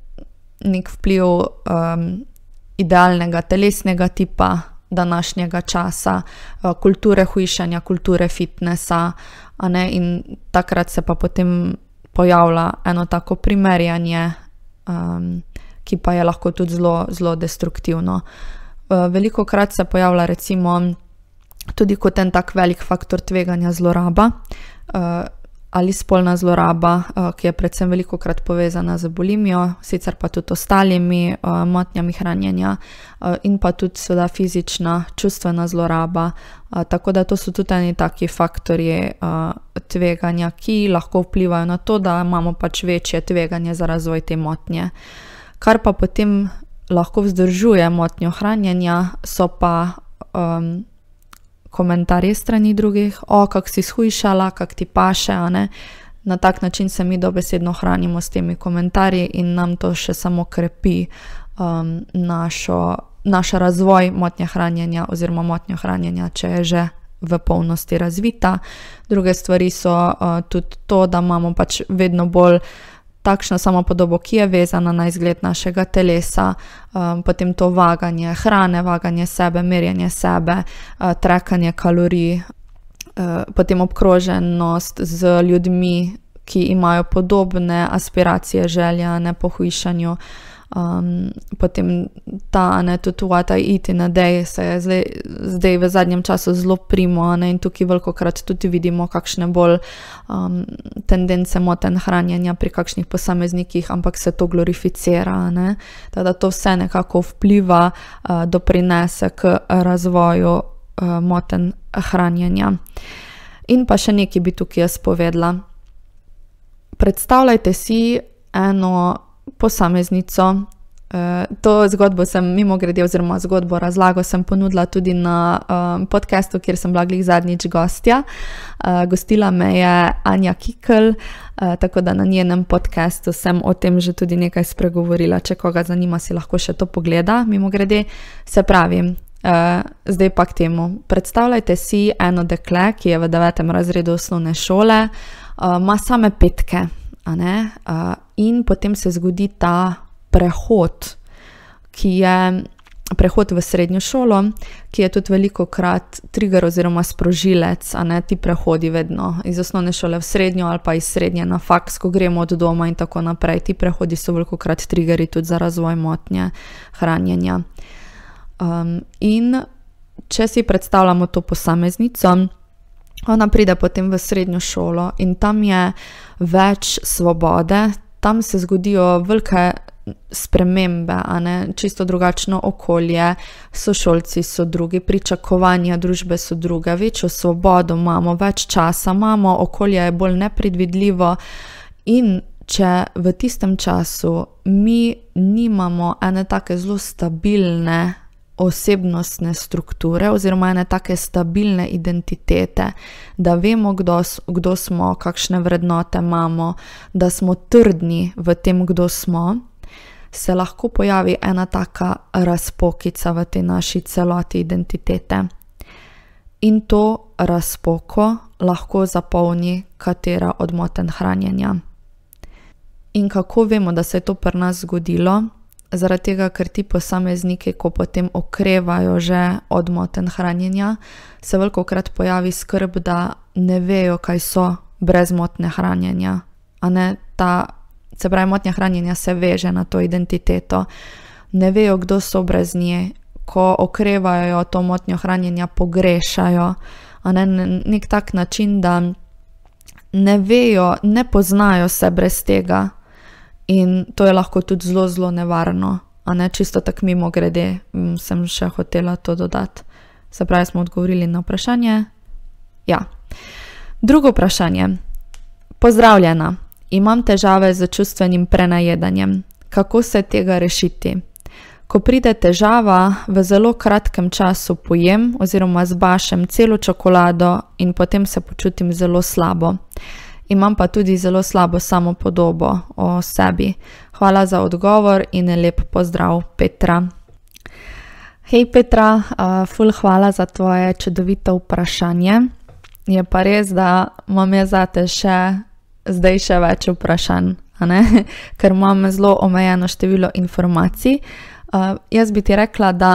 nek vpliv e, idealnega telesnega tipa današnjega časa, e, kulture hujšanja, kulture fitnessa, a ne, in takrat se pa potem pojavlja eno tako primerjanje, um, ki pa je lahko tudi zelo, zelo destruktivno. Uh, veliko krat se pojavlja recimo tudi kot en tak velik faktor tveganja zloraba, uh, ali spolna zloraba, uh, ki je predvsem veliko krat povezana z bulimijo, sicer pa tudi ostalimi uh, motnjami hranjenja, uh, in pa tudi seveda fizična, čustvena zloraba, uh, tako da to so tudi eni taki faktorji uh, tveganja, ki lahko vplivajo na to, da imamo pač večje tveganje za razvoj te motnje. Kar pa potem lahko vzdržuje motnjo hranjenja, so pa um, komentarji strani drugih, o, kak si shujšala, kak ti paše, a ne. Na tak način se mi dobesedno hranimo s temi komentarji in nam to še samo krepi um, našo, naš razvoj motnje hranjenja oziroma motnjo hranjenja, če je že v polnosti razvita. Druge stvari so uh, tudi to, da imamo pač vedno bolj takšno samopodobo, ki je vezana na izgled našega telesa, um, potem to vaganje hrane, vaganje sebe, merjenje sebe, uh, trackanje kalorij, uh, potem obkroženost z ljudmi, ki imajo podobne aspiracije, želja, ne, po hujšanju. Um, potem ta, ne, tudi what I eat in a day se je zdaj, zdaj v zadnjem času zelo primo, ne, in tukaj velikokrat tudi vidimo kakšne bolj um, tendence motenj hranjenja pri kakšnih posameznikih, ampak se to glorificira, ne, da to vse nekako vpliva, uh, doprinese k razvoju uh, motenj hranjenja. In pa še nekaj bi tukaj jaz povedala. Predstavljajte si eno posameznico. Uh, to zgodbo sem mimogrede oziroma zgodbo razlago sem ponudila tudi na um, podcastu, kjer sem bila glih zadnjič gostja. Uh, gostila me je Anja Kikl, uh, tako da na njenem podcastu sem o tem že tudi nekaj spregovorila. Če koga zanima, si lahko še to pogleda. Mimogrede, se pravi, uh, zdaj pa k temu. Predstavljajte si eno dekle, ki je v devetem razredu osnovne šole, uh, ima same petke, a ne? Uh, in potem se zgodi ta prehod, ki je prehod v srednjo šolo, ki je tudi velikokrat trigger oziroma sprožilec, a ne, ti prehodi vedno iz osnovne šole v srednjo ali pa iz srednje na faks, ko gremo od doma in tako naprej. Ti prehodi so velikokrat triggeri tudi za razvoj motnje hranjenja. Um, in če si predstavljamo to posameznico, ona pride potem v srednjo šolo in tam je več svobode, tam se zgodijo velike spremembe, a ne, čisto drugačno okolje, sošolci so drugi, pričakovanja družbe so druge, večjo svobodo imamo, več časa imamo, okolje je bolj nepredvidljivo in če v tistem času mi nimamo ene take zelo stabilne osebnostne strukture oziroma ene take stabilne identitete, da vemo, kdo, kdo smo, kakšne vrednote imamo, da smo trdni v tem, kdo smo, se lahko pojavi ena taka razpokica v tej naši celoti identitete. In to razpoko lahko zapolni katera od motenj hranjenja. In kako vemo, da se je to pri nas zgodilo? Zaradi tega, ker ti posamezniki, ko potem okrevajo že od motenj hranjenja, se velikokrat pojavi skrb, da ne vejo, kaj so brez motnje hranjenja. A ne, ta Se pravi, motnja hranjenja se veže na to identiteto. Ne vejo, kdo so brez nje. Ko okrevajo to motnjo hranjenja, pogrešajo. A ne, nek tak način, da ne vejo, ne poznajo se brez tega. In to je lahko tudi zelo, zelo nevarno. A ne, čisto tak mimo grede sem še hotela to dodati. Se pravi, smo odgovorili na vprašanje. Ja. Drugo vprašanje. Pozdravljena. Imam težave z čustvenim prenajedanjem. Kako se tega rešiti? Ko pride težava, v zelo kratkem času pojem oziroma zbašem celo čokolado in potem se počutim zelo slabo. Imam pa tudi zelo slabo samopodobo o sebi. Hvala za odgovor in lep pozdrav, Petra. Hej Petra, uh, ful hvala za tvoje čudovito vprašanje. Je pa res, da imam jaz zate še zdaj še več vprašanj, a ne? Ker imam zelo omejeno število informacij. Uh, jaz bi ti rekla, da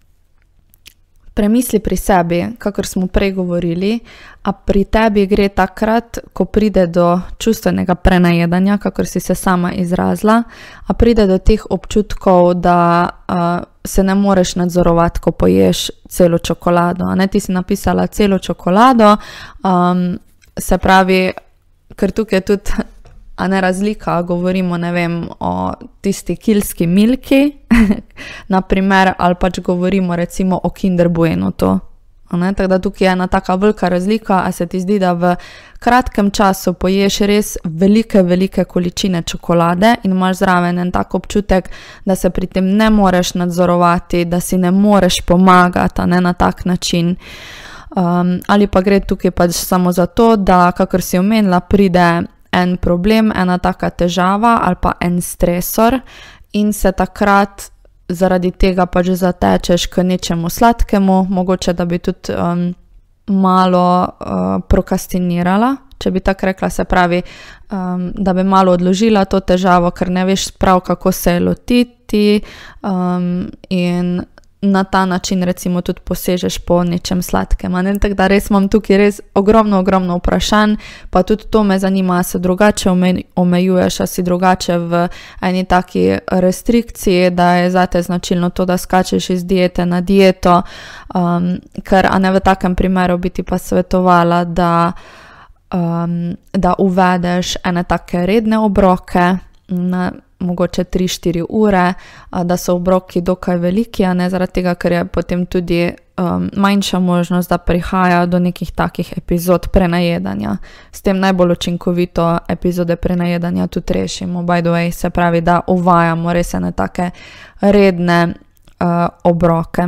premisli pri sebi, kakor smo prej govorili, a pri tebi gre takrat, ko pride do čustvenega prenajedanja, kakor si se sama izrazila, a pride do teh občutkov, da uh, se ne moreš nadzorovati, ko poješ celo čokolado. A ne? Ti si napisala celo čokolado, um, se pravi, ker tukaj je tudi a ne razlika, govorimo, ne vem, o tisti kilski milki, naprimer, ali pač govorimo recimo o Kinder Bueno to. Tako da tukaj je ena taka velika razlika, a se ti zdi, da v kratkem času poješ res velike, velike količine čokolade in imaš zraven en tak občutek, da se pri tem ne moreš nadzorovati, da si ne moreš pomagati, a ne na tak način. Um, ali pa gre tukaj pač samo za to, da, kakor si omenila, pride en problem, ena taka težava ali pa en stresor in se takrat zaradi tega pač zatečeš k nečemu sladkemu, mogoče da bi tudi um, malo uh, prokrastinirala, če bi tako rekla, se pravi, um, da bi malo odložila to težavo, ker ne veš prav, kako se je lotiti um, in na ta način recimo tudi posežeš po nečem sladkem. Tako da res imam tukaj res ogromno, ogromno vprašanj, pa tudi to me zanima, a se drugače omejuješ, a si drugače v eni taki restrikciji, da je zate značilno to, da skačeš iz diete na dieto, um, ker a ne v takem primeru bi ti pa svetovala, da, um, da uvedeš ene take redne obroke, na mogoče tri štiri ure, da so obroki dokaj veliki, a ne zaradi tega, ker je potem tudi um, manjša možnost, da prihaja do nekih takih epizod prenajedanja. S tem najbolj učinkovito epizode prenajedanja tudi rešimo, by the way, se pravi, da uvajamo res ene take redne uh, obroke.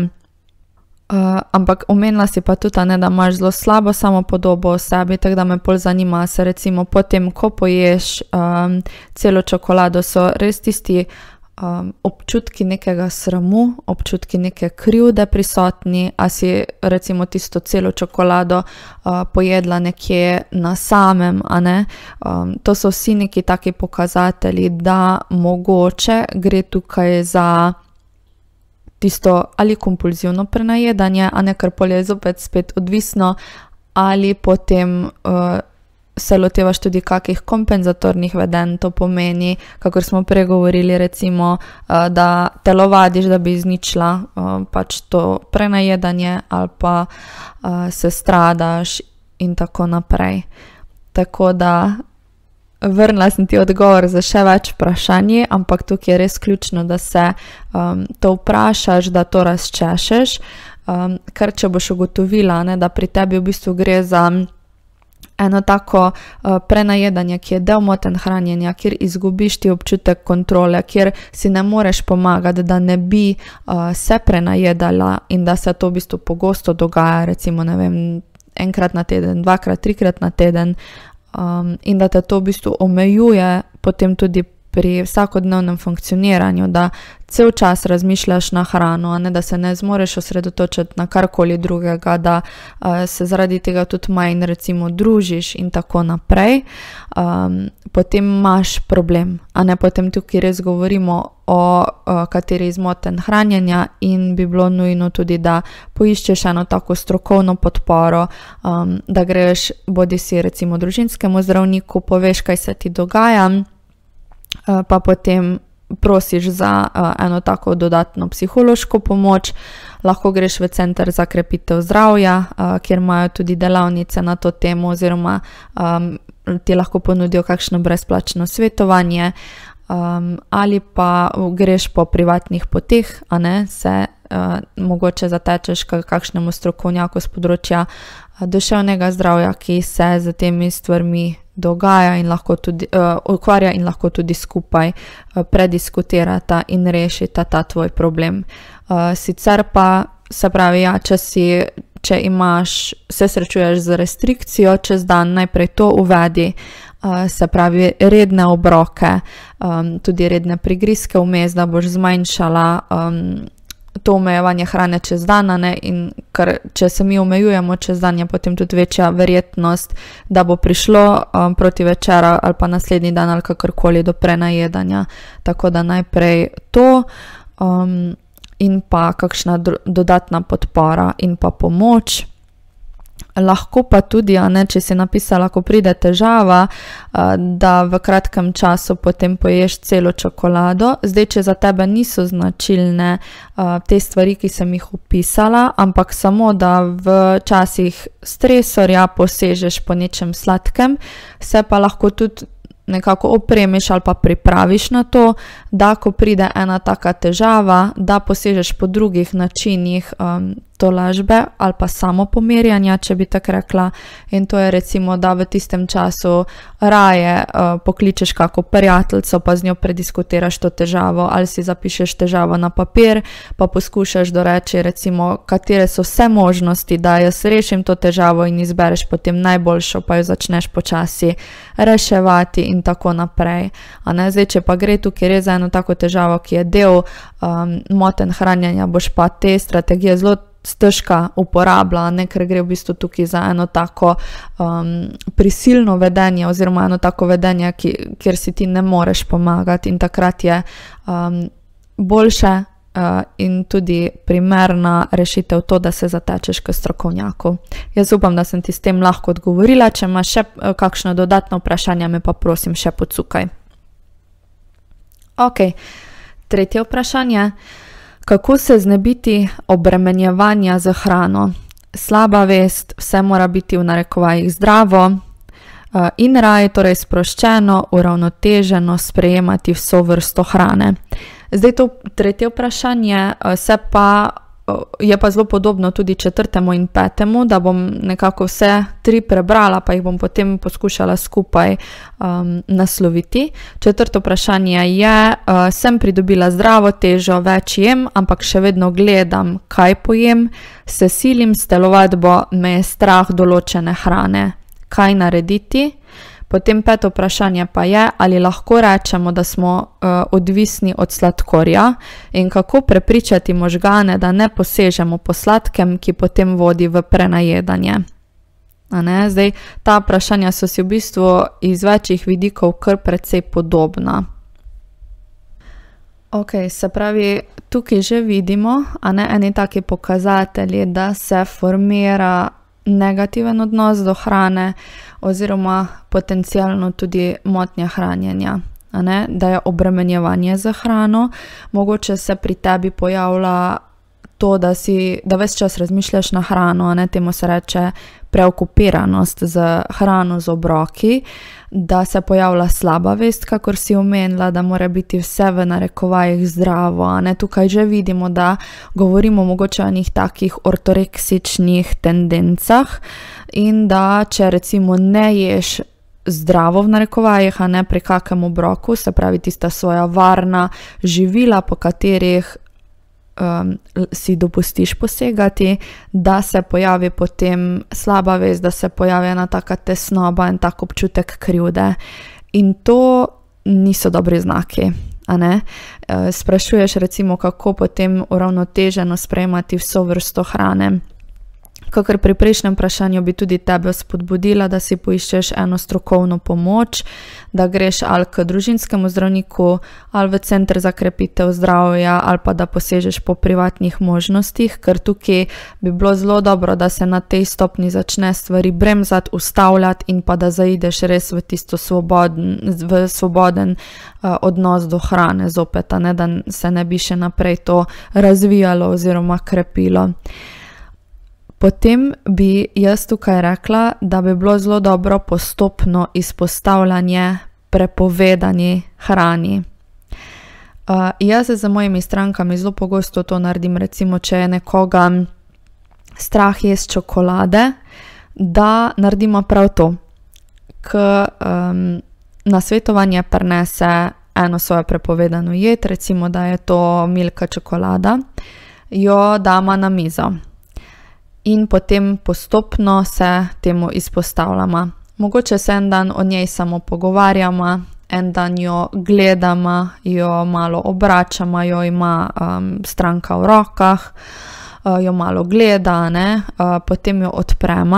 Uh, ampak omenila si pa tudi, ne, da imaš zelo slabo samopodobo o sebi, tako da me bolj zanima, se recimo potem, ko poješ um, celo čokolado, so res tisti um, občutki nekega sramu, občutki neke krivde prisotni, a si recimo tisto celo čokolado uh, pojedla nekje na samem, a ne. Um, to so vsi neki taki pokazatelji, da mogoče gre tukaj za tisto ali kompulzivno prenajedanje, a ne, kar pol je zopet spet odvisno, ali potem uh, se lotevaš tudi kakih kompenzatornih vedenj, to pomeni, kakor smo pregovorili, recimo, uh, da telovadiš, da bi izničila uh, pač to prenajedanje, ali pa uh, se stradaš in tako naprej. Tako da vrnila sem ti odgovor za še več vprašanji, ampak tukaj je res ključno, da se um, to vprašaš, da to razčešeš, um, ker če boš ugotovila, ne, da pri tebi v bistvu gre za eno tako uh, prenajedanje, ki je del motenj hranjenja, kjer izgubiš ti občutek kontrole, kjer si ne moreš pomagati, da ne bi uh, se prenajedala in da se to v bistvu pogosto dogaja, recimo, ne vem, enkrat na teden, dvakrat, trikrat na teden, Um, in da te to v bistvu omejuje potem tudi pri vsakodnevnem funkcioniranju, da cel čas razmišljaš na hrano, a ne, da se ne zmoreš osredotočiti na karkoli drugega, da uh, se zaradi tega tudi manj recimo družiš in tako naprej, um, potem imaš problem, a ne, potem tukaj res govorimo o uh, kateri iz motenj hranjenja in bi bilo nujno tudi, da poiščeš eno tako strokovno podporo, um, da greš bodi si recimo družinskemu zdravniku, poveš, kaj se ti dogaja, pa potem prosiš za uh, eno tako dodatno psihološko pomoč, lahko greš v center za krepitev zdravja, uh, kjer imajo tudi delavnice na to temo, oziroma um, ti lahko ponudijo kakšno brezplačno svetovanje, um, ali pa greš po privatnih poteh, a ne, se uh, mogoče zatečeš k kakšnemu strokovnjaku z področja uh, duševnega zdravja, ki se z temi stvarmi dogaja in lahko tudi, uh, ukvarja in lahko tudi skupaj uh, prediskutirata in rešita ta tvoj problem. Uh, sicer pa, se pravi, ja, če si, če imaš, se srečuješ z restrikcijo čez dan, najprej to uvedi, uh, se pravi, redne obroke, um, tudi redne prigrizke vmes, da boš zmanjšala um, to omejevanje hrane čez dan, ne, in ker če se mi omejujemo čez dan, je potem tudi večja verjetnost, da bo prišlo um, proti večera ali pa naslednji dan ali kakorkoli do prenajedanja. Tako da najprej to um, in pa kakšna dodatna podpora in pa pomoč. Lahko pa tudi, a ne, če si napisala, ko pride težava, da v kratkem času potem poješ celo čokolado. Zdaj, če za tebe niso značilne te stvari, ki sem jih opisala, ampak samo, da v časih stresorja posežeš po nečem sladkem, se pa lahko tudi nekako opremiš ali pa pripraviš na to, da ko pride ena taka težava, da posežeš po drugih načinih um, tolažbe ali pa samo pomirjanja, če bi tako rekla, in to je recimo, da v tistem času raje uh, pokličeš kako prijateljico, pa z njo prediskutiraš to težavo, ali si zapišeš težavo na papir, pa poskušaš doreči recimo, katere so vse možnosti, da jaz rešim to težavo in izbereš potem najboljšo, pa jo začneš počasi reševati in tako naprej. A ne, zdaj, če pa gre tukaj res za eno tako težavo, ki je del um, motenj hranjenja, boš pa te strategije zelo stežka uporabila, ne, ker gre v bistvu tukaj za eno tako um, prisilno vedenje oziroma eno tako vedenje, ki, kjer si ti ne moreš pomagati, in takrat je um, boljše uh, in tudi primerna rešitev to, da se zatečeš k strokovnjaku. Jaz upam, da sem ti s tem lahko odgovorila. Če imaš še uh, kakšno dodatno vprašanje, me pa prosim še pocukaj. Ok, tretje vprašanje. Kako se znebiti obremenjevanja z hrano? Slaba vest, vse mora biti v narekovajih zdravo in raje torej sproščeno, uravnoteženo sprejemati vso vrsto hrane. Zdaj to tretje vprašanje se pa je pa zelo podobno tudi četrtemu in petemu, da bom nekako vse tri prebrala, pa jih bom potem poskušala skupaj um, nasloviti. Četrto vprašanje je, uh, sem pridobila zdravo težo, več jem, ampak še vedno gledam, kaj pojem, se silim s telovadbo, me je strah določene hrane, kaj narediti. Potem peto vprašanje pa je, ali lahko rečemo, da smo uh, odvisni od sladkorja in kako prepričati možgane, da ne posežemo po sladkem, ki potem vodi v prenajedanje. A ne? Zdaj, ta vprašanja so si v bistvu iz večjih vidikov kar precej podobna. Ok, se pravi, tukaj že vidimo, a ne, eni taki pokazatelji, da se formira negativen odnos do hrane oziroma potencialno tudi motnja hranjenja, a ne? Da je obremenjevanje za hrano, mogoče se pri tebi pojavlja to, da si, da ves čas razmišljaš na hrano, a ne, temu se reče preokupiranost z hrano, z obroki, da se pojavlja slaba vest, kakor si omenila, da mora biti vse v narekovajih zdravo, a ne, tukaj že vidimo, da govorimo mogoče o enih takih ortoreksičnih tendencah in da če recimo ne ješ zdravo v narekovajih, a ne pri kakem obroku, se pravi tista svoja varna živila, po katerih Um, si dopustiš posegati, da se pojavi potem slaba vest, da se pojavi ena taka tesnoba in tak občutek krivde. In to niso dobri znaki, a ne? E, sprašuješ recimo, kako potem uravnoteženo sprejemati vso vrsto hrane. Kakor pri prejšnjem vprašanju bi tudi tebe spodbudila, da si poiščeš eno strokovno pomoč, da greš ali k družinskemu zdravniku, ali v center za krepitev zdravja, ali pa da posežeš po privatnih možnostih, ker tukaj bi bilo zelo dobro, da se na tej stopni začne stvari bremzati, ustavljati in pa da zaideš res v tisto svoboden, v svoboden uh, odnos do hrane zopet, a ne, da se ne bi še naprej to razvijalo oziroma krepilo. Potem bi jaz tukaj rekla, da bi bilo zelo dobro postopno izpostavljanje prepovedani hrani. Uh, jaz z mojimi strankami zelo pogosto to naredim, recimo, če je nekoga strah jesti čokolade, da naredimo prav to. K um, na svetovanje prinese eno svojo prepovedano jed, recimo, da je to Milka čokolada, jo damo na mizo. In potem postopno se temu izpostavljamo. Mogoče se en dan o njej samo pogovarjamo, en dan jo gledamo, jo malo obračamo, jo ima um, stranka v rokah, uh, jo malo gleda, ne? Uh, potem jo odpremo.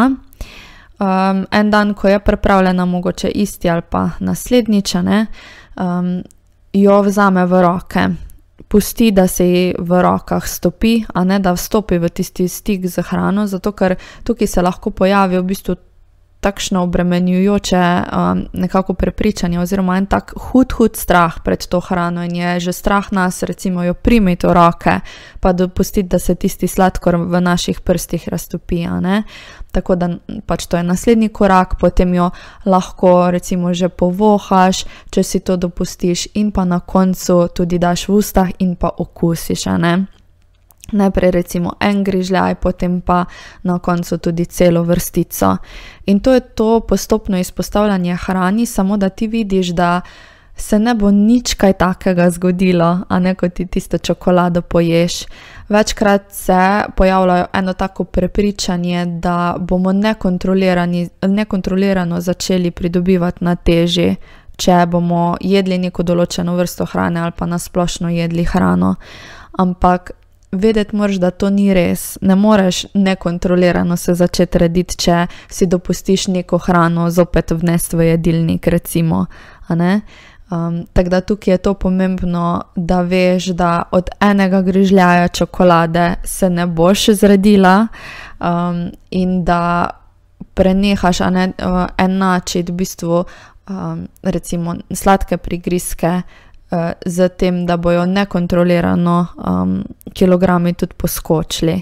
Um, en dan, ko je pripravljena, mogoče isti ali pa naslednjič, ne? Um, jo vzame v roke. Pusti, da se ji v rokah stopi, a ne, da vstopi v tisti stik z hrano, zato ker tukaj se lahko pojavi v bistvu takšno obremenjujoče um, nekako prepričanje oziroma en tak hud, hud strah pred to hrano in je že strah nas, recimo, jo primiti v roke, pa dopustiti, da se tisti sladkor v naših prstih raztopi, a ne. Tako da pač to je naslednji korak, potem jo lahko recimo že povohaš, če si to dopustiš, in pa na koncu tudi daš v ustah in pa okusiš, a ne. Najprej recimo en grižljaj, potem pa na koncu tudi celo vrstico. In to je to postopno izpostavljanje hrani, samo da ti vidiš, da se ne bo nič kaj takega zgodilo, a ne, ko ti tisto čokolado poješ. Večkrat se pojavljajo eno tako prepričanje, da bomo nekontrolirani, nekontrolirano začeli pridobivati na teži, če bomo jedli neko določeno vrsto hrane ali pa nasplošno jedli hrano. Ampak vedeti moraš, da to ni res. Ne moreš nekontrolirano se začeti rediti, če si dopustiš neko hrano zopet vnesti v jedilnik, recimo, a ne. Um, tako da tukaj je to pomembno, da veš, da od enega grižljaja čokolade se ne boš zredila um, in da prenehaš, a ne, uh, enačiti v bistvu um, recimo sladke prigrizke uh, z tem, da bojo nekontrolirano um, kilogrami tudi poskočili.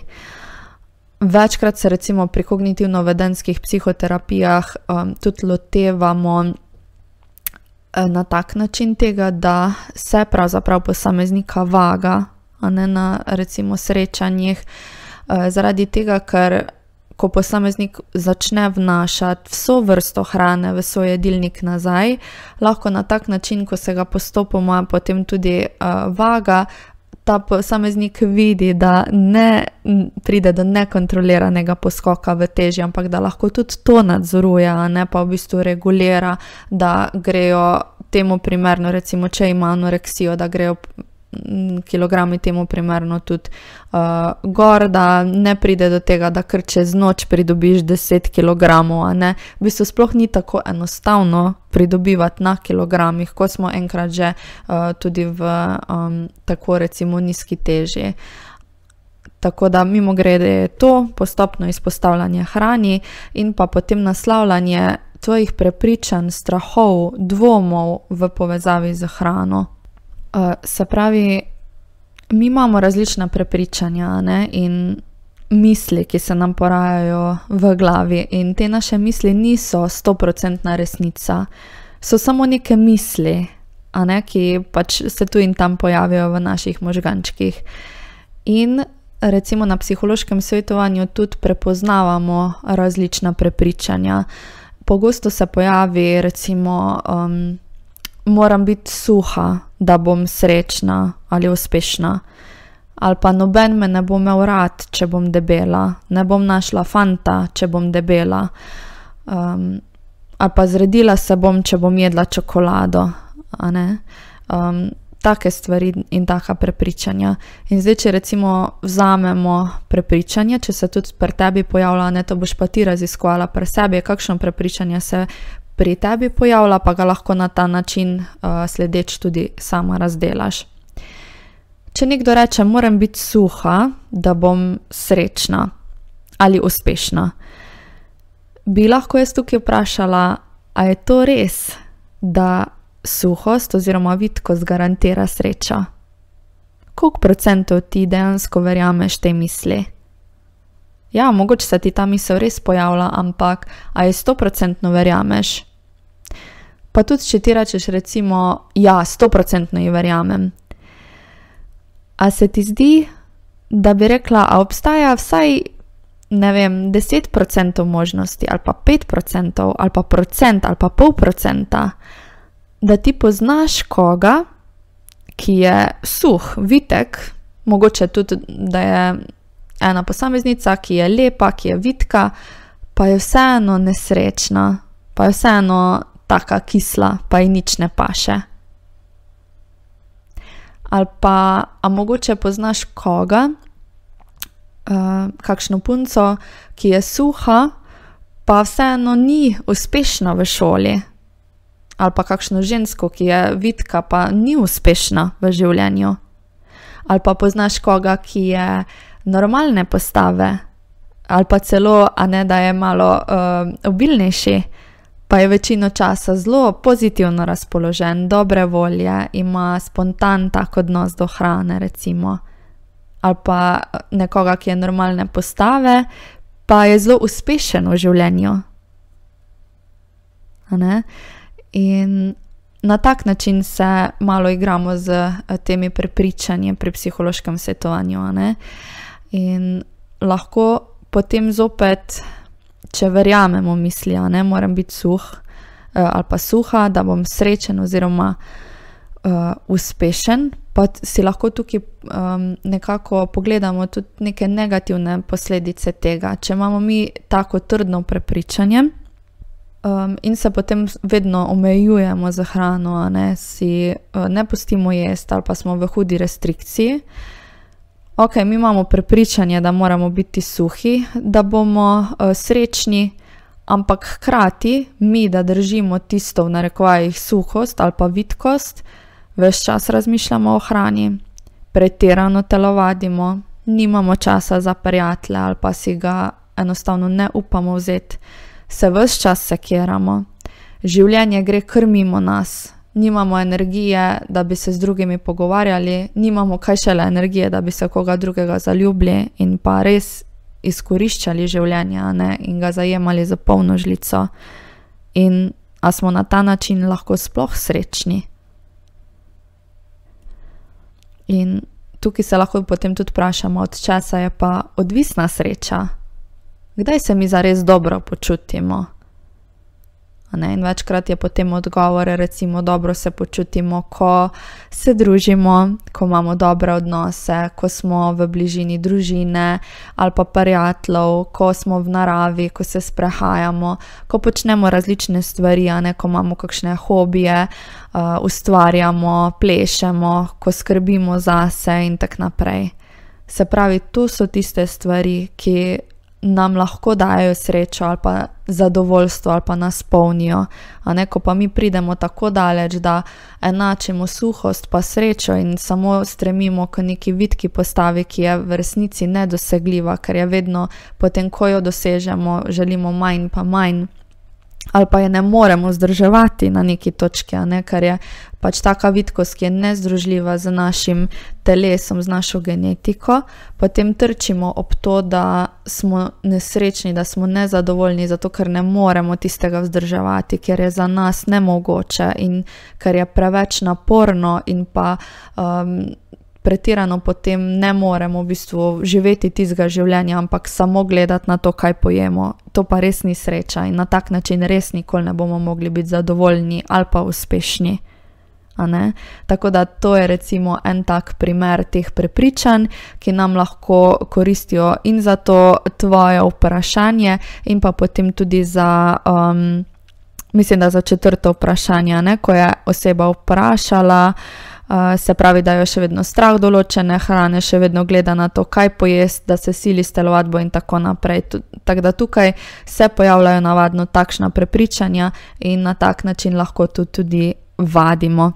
Večkrat se recimo pri kognitivno-vedenskih psihoterapijah um, tudi lotevamo na tak način tega, da se pravzaprav posameznika vaga, a ne na recimo srečanjih, zaradi tega, ker ko posameznik začne vnašati vso vrsto hrane v svoj jedilnik nazaj, lahko na tak način, ko se ga postopoma potem tudi uh, vaga, ta posameznik vidi, da ne pride do nekontroliranega poskoka v teži, ampak da lahko tudi to nadzoruje, a ne pa v bistvu regulira, da grejo temu primerno, recimo, če ima anoreksijo, da grejo kilogrami temu primerno tudi uh, gor, da ne pride do tega, da kar čez noč pridobiš deset kilogramov, a ne. V bistvu sploh ni tako enostavno pridobivati na kilogramih, ko smo enkrat že uh, tudi v um, tako recimo nizki teži. Tako da mimo grede je to postopno izpostavljanje hrani in pa potem naslavljanje tvojih prepričanj, strahov, dvomov v povezavi z hrano. Uh, se pravi, mi imamo različna prepričanja, ne, in misli, ki se nam porajajo v glavi, in te naše misli niso stoprocentna resnica, so samo neke misli, a ne, ki pač se tu in tam pojavijo v naših možgančkih. In recimo na psihološkem svetovanju tudi prepoznavamo različna prepričanja. Pogosto se pojavi recimo um, moram biti suha, da bom srečna ali uspešna. Ali pa noben me ne bo imel rad, če bom debela. Ne bom našla fanta, če bom debela. Um, ali pa zredila se bom, če bom jedla čokolado. A ne? Um, take stvari in taka prepričanja. In zdaj, če recimo vzamemo prepričanje, če se tudi pri tebi pojavlja, ne, to boš pa ti raziskovala pri sebi, kakšno prepričanje se pri tebi pojavlja, pa ga lahko na ta način uh, sledeč tudi sama razdelaš. Če nekdo reče, moram biti suha, da bom srečna ali uspešna, bi lahko jaz tukaj vprašala, a je to res, da suhost oziroma vitkost garantira sreča? Koliko procentov ti dejansko verjameš tej misli? Ja, mogoče se ti ta misel res pojavlja, ampak a je stoprocentno verjameš? Pa tudi, če ti rečeš recimo, ja, stoprocentno ji verjamem. A se ti zdi, da bi rekla, a obstaja vsaj, ne vem, deset procentov možnosti, ali pa pet procentov, ali pa procent, ali pa pol procenta, da ti poznaš koga, ki je suh, vitek, mogoče tudi, da je ena posameznica, ki je lepa, ki je vitka, pa je vseeno nesrečna, pa je vseeno taka kisla, pa ji nič ne paše. Ali pa, a mogoče poznaš koga, uh, kakšno punco, ki je suha, pa vseeno ni uspešna v šoli. Ali pa kakšno žensko, ki je vitka, pa ni uspešna v življenju. Ali pa poznaš koga, ki je normalne postave, ali pa celo, a ne, da je malo uh, obilnejši, pa je večino časa zelo pozitivno razpoložen, dobre volje, ima spontan tak odnos do hrane, recimo. Ali pa nekoga, ki je normalne postave, pa je zelo uspešen v življenju. A ne? In na tak način se malo igramo z temi prepričanji pri psihološkem svetovanju, a ne? In lahko potem zopet, če verjamemo misli, a ne, moram biti suh ali pa suha, da bom srečen oziroma uh, uspešen, pa si lahko tukaj um, nekako pogledamo tudi neke negativne posledice tega. Če imamo mi tako trdno prepričanje um, in se potem vedno omejujemo za hrano, a ne, si uh, ne pustimo jesti ali pa smo v hudi restrikciji, ok, mi imamo prepričanje, da moramo biti suhi, da bomo uh, srečni, ampak hkrati mi, da držimo tisto v narekovajih suhost ali pa vitkost, ves čas razmišljamo o hrani, pretirano telovadimo, nimamo časa za prijatelje ali pa si ga enostavno ne upamo vzeti, se ves čas sekiramo, življenje gre kar mimo nas. Nimamo energije, da bi se z drugimi pogovarjali, nimamo kaj šele energije, da bi se koga drugega zaljubili in pa res izkoriščali življenje, ne, in ga zajemali za polno žlico. In a smo na ta način lahko sploh srečni? In tukaj se lahko potem tudi vprašamo, od česa je pa odvisna sreča. Kdaj se mi zares dobro počutimo? Ne? In večkrat je potem odgovor, recimo dobro se počutimo, ko se družimo, ko imamo dobre odnose, ko smo v bližini družine ali pa prijateljev, ko smo v naravi, ko se sprehajamo, ko počnemo različne stvari, a ne, ko imamo kakšne hobije, uh, ustvarjamo, plešemo, ko skrbimo zase in tako naprej. Se pravi, to so tiste stvari, ki nam lahko dajo srečo ali pa zadovoljstvo ali pa nas polnijo. A ne, ko pa mi pridemo tako daleč, da enačimo suhost pa srečo in samo stremimo k neki vitki postavi, ki je v resnici nedosegljiva, ker je vedno potem, ko jo dosežemo, želimo manj pa manj. Ali pa je ne moremo zdrževati na neki točki, a ne, ker je pač taka vitkost, ki je nezdružljiva z našim telesom, z našo genetiko, potem trčimo ob to, da smo nesrečni, da smo nezadovoljni, zato ker ne moremo tistega vzdrževati, ker je za nas nemogoče in ker je preveč naporno in pa um, pretirano potem ne moremo v bistvu živeti tistega življenja, ampak samo gledati na to, kaj pojemo. To pa res ni sreča in na tak način res nikoli ne bomo mogli biti zadovoljni ali pa uspešni. A ne? Tako da to je recimo en tak primer teh prepričanj, ki nam lahko koristijo in za to tvoje vprašanje in pa potem tudi za, um, mislim, da za četrto vprašanje, ne? Ko je oseba vprašala, Uh, se pravi, da jo še vedno strah določene hrane, še vedno gleda na to, kaj pojesti, da se sili s telovadbo in tako naprej. Tako da tukaj se pojavljajo navadno takšna prepričanja in na tak način lahko to tudi vadimo.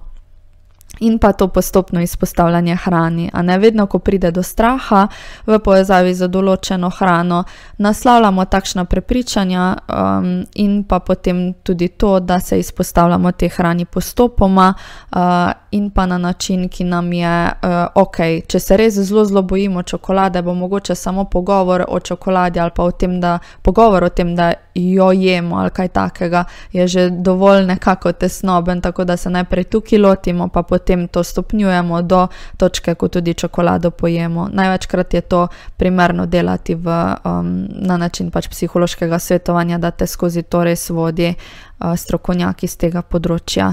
In pa to postopno izpostavljanje hrani. A ne, vedno, ko pride do straha v povezavi z določeno hrano, naslavljamo takšna prepričanja um, in pa potem tudi to, da se izpostavljamo te hrani postopoma uh, in pa na način, ki nam je uh, ok. Če se res zelo, zelo bojimo čokolade, bo mogoče samo pogovor o čokoladi ali pa o tem, da, pogovor o tem, da jo jemo ali kaj takega, je že dovolj nekako tesnoben, tako da se najprej tukaj lotimo, pa potem to stopnjujemo do točke, ko tudi čokolado pojemo. Največkrat je to primerno delati v, um, na način pač psihološkega svetovanja, da te skozi to res vodi uh, strokovnjaki z tega področja.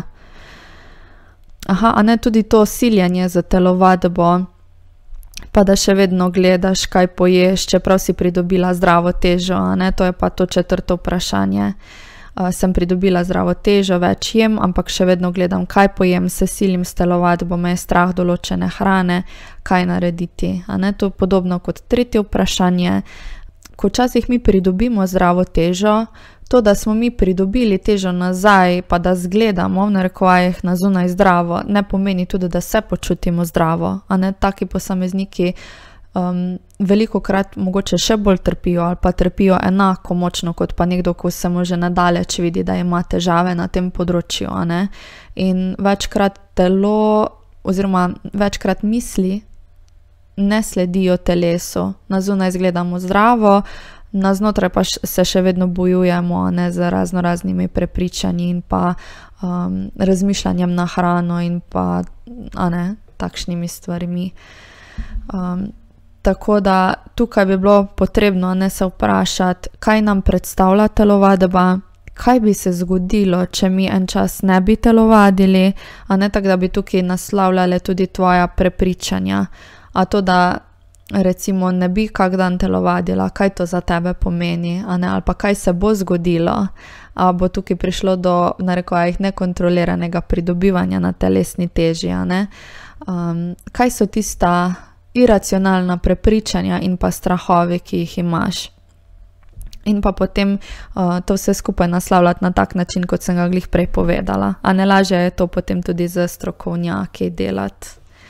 Aha, a ne, tudi to siljenje za telovadbo, pa da še vedno gledaš, kaj poješ, čeprav si pridobila zdravo težo, a ne, to je pa to četrto vprašanje. Uh, sem pridobila zdravo težo, več jem, ampak še vedno gledam, kaj pojem, se silim s telovadbo, me je strah določene hrane, kaj narediti. A ne, to je podobno kot tretje vprašanje. Ko včasih mi pridobimo zdravo težo, to, da smo mi pridobili težo nazaj, pa da zgledamo v narekovajih na zunaj zdravo, ne pomeni tudi, da se počutimo zdravo. A ne, taki posamezniki Um, veliko krat mogoče še bolj trpijo ali pa trpijo enako močno kot pa nekdo, ko se mu že nadaleč vidi, da ima težave na tem področju, a ne? In večkrat telo oziroma večkrat misli ne sledijo telesu. Na zunaj izgledamo zdravo, na znotraj pa se še vedno bojujemo, ne, z razno raznimi prepričanji in pa um, razmišljanjem na hrano in pa, a ne, takšnimi stvarmi. Um, Tako da tukaj bi bilo potrebno ne se vprašati, kaj nam predstavlja telovadba, kaj bi se zgodilo, če mi en čas ne bi telovadili, a ne, tako da bi tukaj naslavljale tudi tvoja prepričanja. A to, da recimo ne bi kak dan telovadila, kaj to za tebe pomeni, a ne, ali pa kaj se bo zgodilo, a bo tukaj prišlo do, v narekovajih, nekontroliranega pridobivanja na telesni teži, a ne. Um, kaj so tista iracionalna prepričanja in pa strahovi, ki jih imaš. In pa potem uh, to vse skupaj naslavljati na tak način, kot sem ga glih prej povedala. A ne, lažje je to potem tudi z strokovnjaki delati.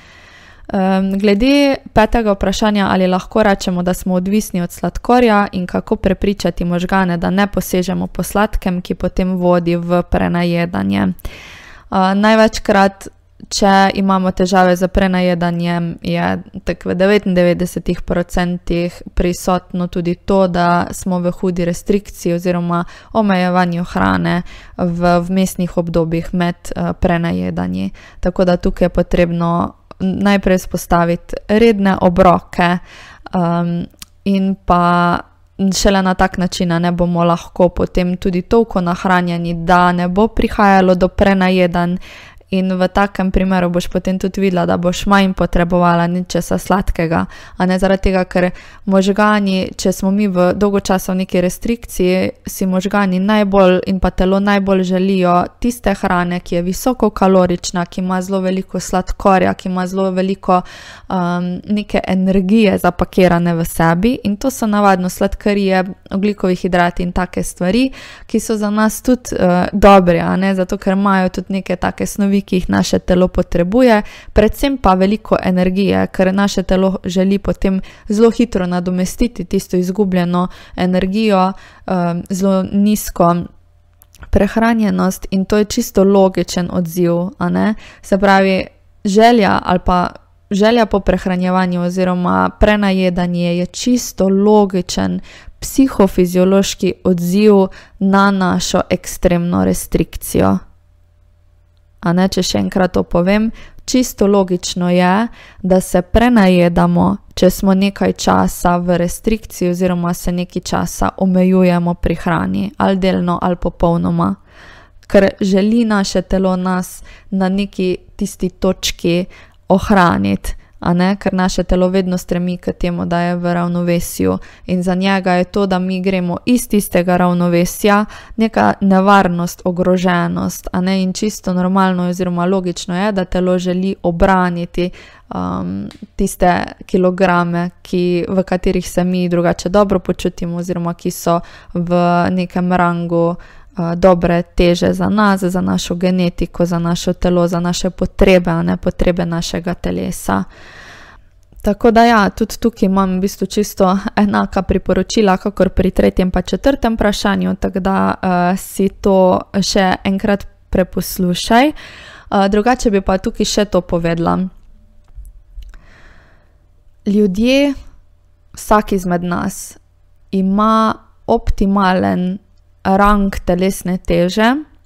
Um, glede petega vprašanja, ali lahko rečemo, da smo odvisni od sladkorja in kako prepričati možgane, da ne posežemo po sladkem, ki potem vodi v prenajedanje. Uh, največkrat Če imamo težave z prenajedanjem, je tako v devetindevetdeset procent prisotno tudi to, da smo v hudi restrikciji oziroma omejevanju hrane v vmesnih obdobjih med prenajedanji. Tako da tukaj je potrebno najprej spostaviti redne obroke um, in pa šele na tak način ne bomo lahko potem tudi toliko nahranjeni, da ne bo prihajalo do prenajedanj. In v takem primeru boš potem tudi videla, da boš manj potrebovala ničesa sladkega, a ne zaradi tega, ker možgani, če smo mi v dolgo časa v neki restrikciji, si možgani najbolj in pa telo najbolj želijo tiste hrane, ki je visoko kalorična, ki ima zelo veliko sladkorja, ki ima zelo veliko um, neke energije zapakirane v sebi, in to so navadno sladkarije, ogljikovi hidrati in take stvari, ki so za nas tudi uh, dobre, a ne, zato ker imajo tudi neke take snovi, ki jih naše telo potrebuje, predvsem pa veliko energije, ker naše telo želi potem zelo hitro nadomestiti tisto izgubljeno energijo, zelo nizko prehranjenost, in to je čisto logičen odziv, a ne? Se pravi, želja ali pa želja po prehranjevanju oziroma prenajedanje je čisto logičen psihofiziološki odziv na našo ekstremno restrikcijo. A ne, če še enkrat to povem, čisto logično je, da se prenajedamo, če smo nekaj časa v restrikciji oziroma se nekaj časa omejujemo pri hrani, ali delno ali popolnoma. Ker želi naše telo nas na neki tisti točki ohraniti, a ne, ker naše telo vedno stremi k temu, da je v ravnovesju, in za njega je to, da mi gremo iz tistega ravnovesja, neka nevarnost, ogroženost, a ne, in čisto normalno oziroma logično je, da telo želi obraniti um, tiste kilograme, ki, v katerih se mi drugače dobro počutimo oziroma ki so v nekem rangu dobre teže za nas, za našo genetiko, za naše telo, za naše potrebe, a ne potrebe našega telesa. Tako da ja, tudi tukaj imam v bistvu čisto enaka priporočila, kakor pri tretjem pa četrtem vprašanju, tako da uh, si to še enkrat preposlušaj. Uh, drugače bi pa tukaj še to povedala. Ljudje, vsak izmed nas, ima optimalen rang telesne teže,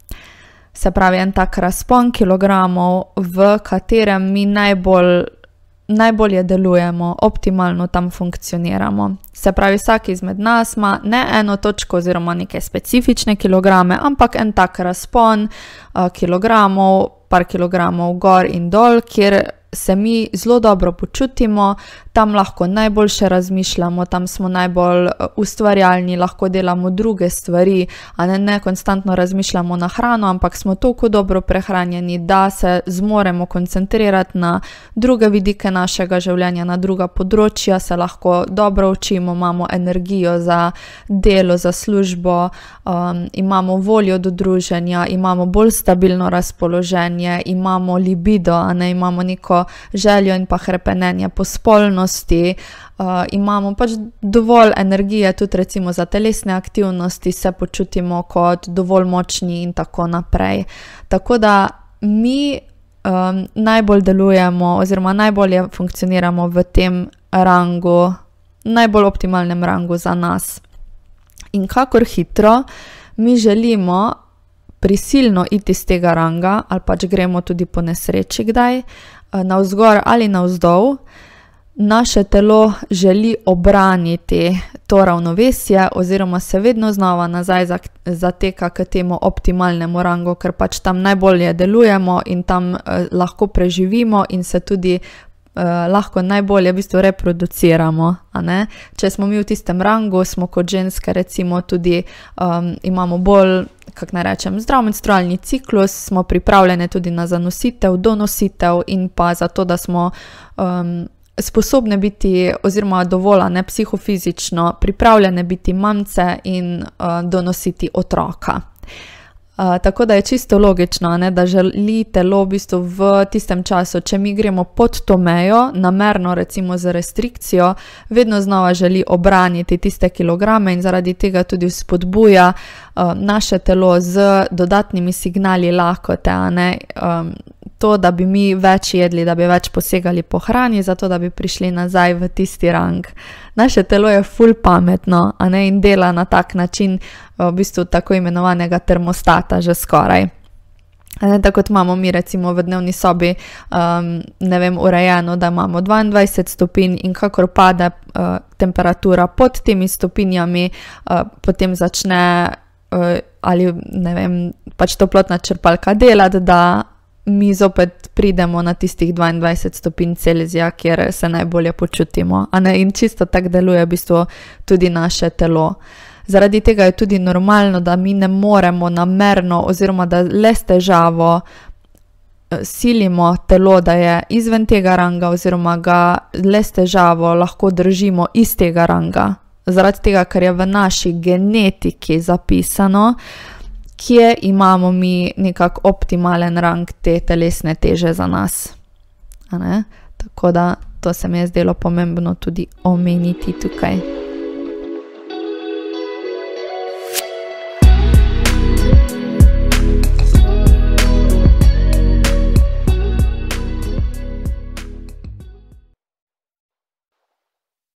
se pravi en tak razpon kilogramov, v katerem mi najbolj, najbolje delujemo, optimalno tam funkcioniramo. Se pravi, vsak izmed nas ima ne eno točko oziroma neke specifične kilograme, ampak en tak razpon uh, kilogramov, par kilogramov gor in dol, kjer se mi zelo dobro počutimo, tam lahko najboljše razmišljamo, tam smo najbolj ustvarjalni, lahko delamo druge stvari, a ne, ne konstantno razmišljamo na hrano, ampak smo toliko dobro prehranjeni, da se zmoremo koncentrirati na druge vidike našega življenja, na druga področja, se lahko dobro učimo, imamo energijo za delo, za službo, um, imamo voljo do druženja, imamo bolj stabilno razpoloženje, imamo libido, a ne, imamo neko željo in pa hrepenenje po spolnosti, uh, imamo pač dovolj energije tudi recimo za telesne aktivnosti, se počutimo kot dovolj močni in tako naprej. Tako da mi um, najbolj delujemo oziroma najbolje funkcioniramo v tem rangu, najbolj optimalnem rangu za nas. In kakor hitro mi želimo prisilno iti z tega ranga, ali pač gremo tudi po nesreči kdaj, navzgor ali navzdol, naše telo želi obraniti to ravnovesje oziroma se vedno znova nazaj zateka k temu optimalnemu rangu, ker pač tam najbolje delujemo in tam eh, lahko preživimo in se tudi Uh, lahko najbolje v bistvu reproduciramo, a ne? Če smo mi v tistem rangu, smo kot ženske recimo tudi, um, imamo bolj, kako naj rečem, zdrav menstrualni ciklus, smo pripravljene tudi na zanositev, donositev in pa zato, da smo um, sposobne biti oziroma dovolj, ne, psihofizično pripravljene biti mamice in uh, donositi otroka. Uh, tako da je čisto logično, ne, da želi telo v bistvu v tistem času, če mi gremo pod to mejo, namerno recimo z restrikcijo, vedno znova želi obraniti tiste kilograme in zaradi tega tudi spodbuja uh, naše telo z dodatnimi signali lakote, a ne, um, to, da bi mi več jedli, da bi več posegali po hrani, zato da bi prišli nazaj v tisti rang. Naše telo je ful pametno, a ne, in dela na tak način, v bistvu tako imenovanega termostata že skoraj. Ne, tako kot imamo mi recimo v dnevni sobi, um, ne vem, urejeno, da imamo dvaindvajset stopinj in kakor pade uh, temperatura pod temi stopinjami, uh, potem začne uh, ali ne vem, pač toplotna črpalka delati, da mi zopet pridemo na tistih dvaindvajset stopinj Celzija, kjer se najbolje počutimo. A ne? In čisto tako deluje v bistvu tudi naše telo. Zaradi tega je tudi normalno, da mi ne moremo namerno oziroma da le s težavo silimo telo, da je izven tega ranga oziroma ga le s težavo lahko držimo iz tega ranga. Zaradi tega, ker je v naši genetiki zapisano, kje imamo mi nekak optimalen rang te telesne teže za nas. A ne? Tako da to se mi je zdelo pomembno tudi omeniti tukaj.